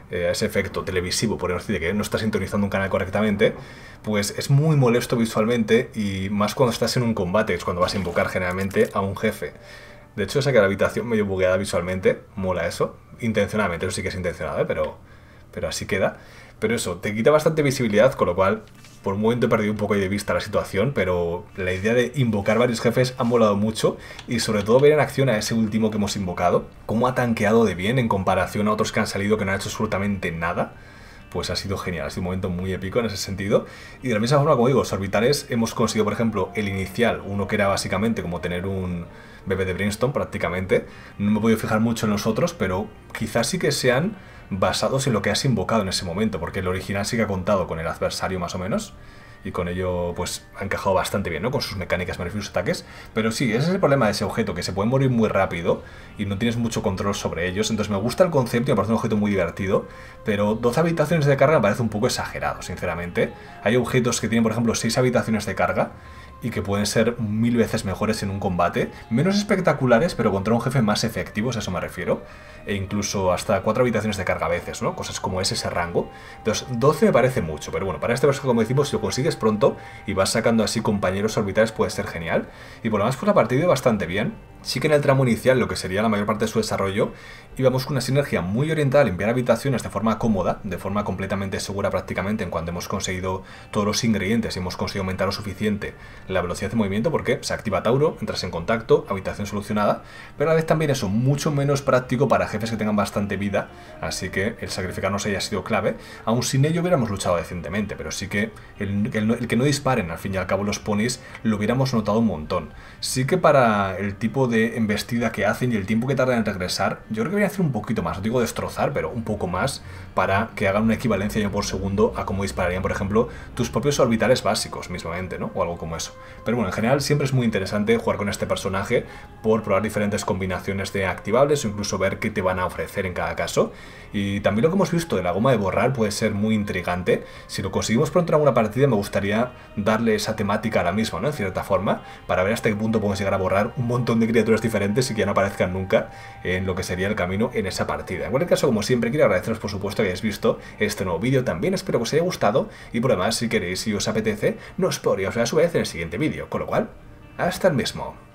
[SPEAKER 1] ese efecto televisivo, por decir, de que no estás sintonizando un canal correctamente, pues es muy molesto visualmente y más cuando estás en un combate, es cuando vas a invocar generalmente a un jefe. De hecho, esa que la habitación medio bugueada visualmente, mola eso, intencionadamente, eso sí que es intencionado, pero así queda. Pero eso, te quita bastante visibilidad, con lo cual por un momento he perdido un poco de vista la situación, pero la idea de invocar varios jefes ha molado mucho y sobre todo ver en acción a ese último que hemos invocado, cómo ha tanqueado de bien en comparación a otros que han salido que no han hecho absolutamente nada. Pues ha sido genial, ha sido un momento muy épico en ese sentido. Y de la misma forma, como digo, los orbitales hemos conseguido, por ejemplo, el inicial, uno que era básicamente como tener un bebé de Brimstone prácticamente. No me he podido fijar mucho en los otros, pero quizás sí que sean basados en lo que has invocado en ese momento, porque el original sí que ha contado con el adversario más o menos, y con ello pues ha encajado bastante bien, ¿no? Con sus mecánicas, me refiero a sus ataques. Pero sí, ese es el problema de ese objeto, que se pueden morir muy rápido y no tienes mucho control sobre ellos. Entonces me gusta el concepto y me parece un objeto muy divertido, pero 12 habitaciones de carga me parece un poco exagerado, sinceramente. Hay objetos que tienen, por ejemplo, 6 habitaciones de carga y que pueden ser 1000 veces mejores en un combate, menos espectaculares, pero contra un jefe más efectivos, a eso me refiero, e incluso hasta 4 habitaciones de carga a veces, ¿no? Cosas como ese rango. Entonces, 12 me parece mucho, pero bueno, para este personaje, como decimos, si lo consigues pronto y vas sacando así compañeros orbitales, puede ser genial. Y por lo demás, pues la partida ha ido bastante bien. Sí que en el tramo inicial, lo que sería la mayor parte de su desarrollo, íbamos con una sinergia muy orientada a limpiar habitaciones de forma cómoda, de forma completamente segura prácticamente, en cuanto hemos conseguido todos los ingredientes y hemos conseguido aumentar lo suficiente la velocidad de movimiento, porque se activa Tauro, entras en contacto, habitación solucionada, pero a la vez también eso, mucho menos práctico para jefes que tengan bastante vida, así que el sacrificarnos haya sido clave. Aún sin ello hubiéramos luchado decentemente, pero sí que el que no disparen al fin y al cabo los ponis lo hubiéramos notado un montón. Sí que para el tipo de embestida que hacen y el tiempo que tardan en regresar, yo creo que voy a hacer un poquito más, no digo destrozar, pero un poco más, para que hagan una equivalencia por segundo a cómo dispararían, por ejemplo, tus propios orbitales básicos mismamente, ¿no? O algo como eso. Pero bueno, en general siempre es muy interesante jugar con este personaje por probar diferentes combinaciones de activables o incluso ver qué te van a ofrecer en cada caso. Y también lo que hemos visto de la goma de borrar puede ser muy intrigante. Si lo conseguimos pronto en alguna partida, me gustaría darle esa temática a la misma, ¿no? En cierta forma, para ver hasta qué punto podemos llegar a borrar un montón de criaturas diferentes y que ya no aparezcan nunca en lo que sería el camino en esa partida. En cualquier caso, como siempre, quiero agradeceros por supuesto que hayáis visto este nuevo vídeo. También espero que os haya gustado y por demás, si queréis y os apetece, nos podríamos ver a su vez en el siguiente vídeo. Con lo cual, hasta el mismo.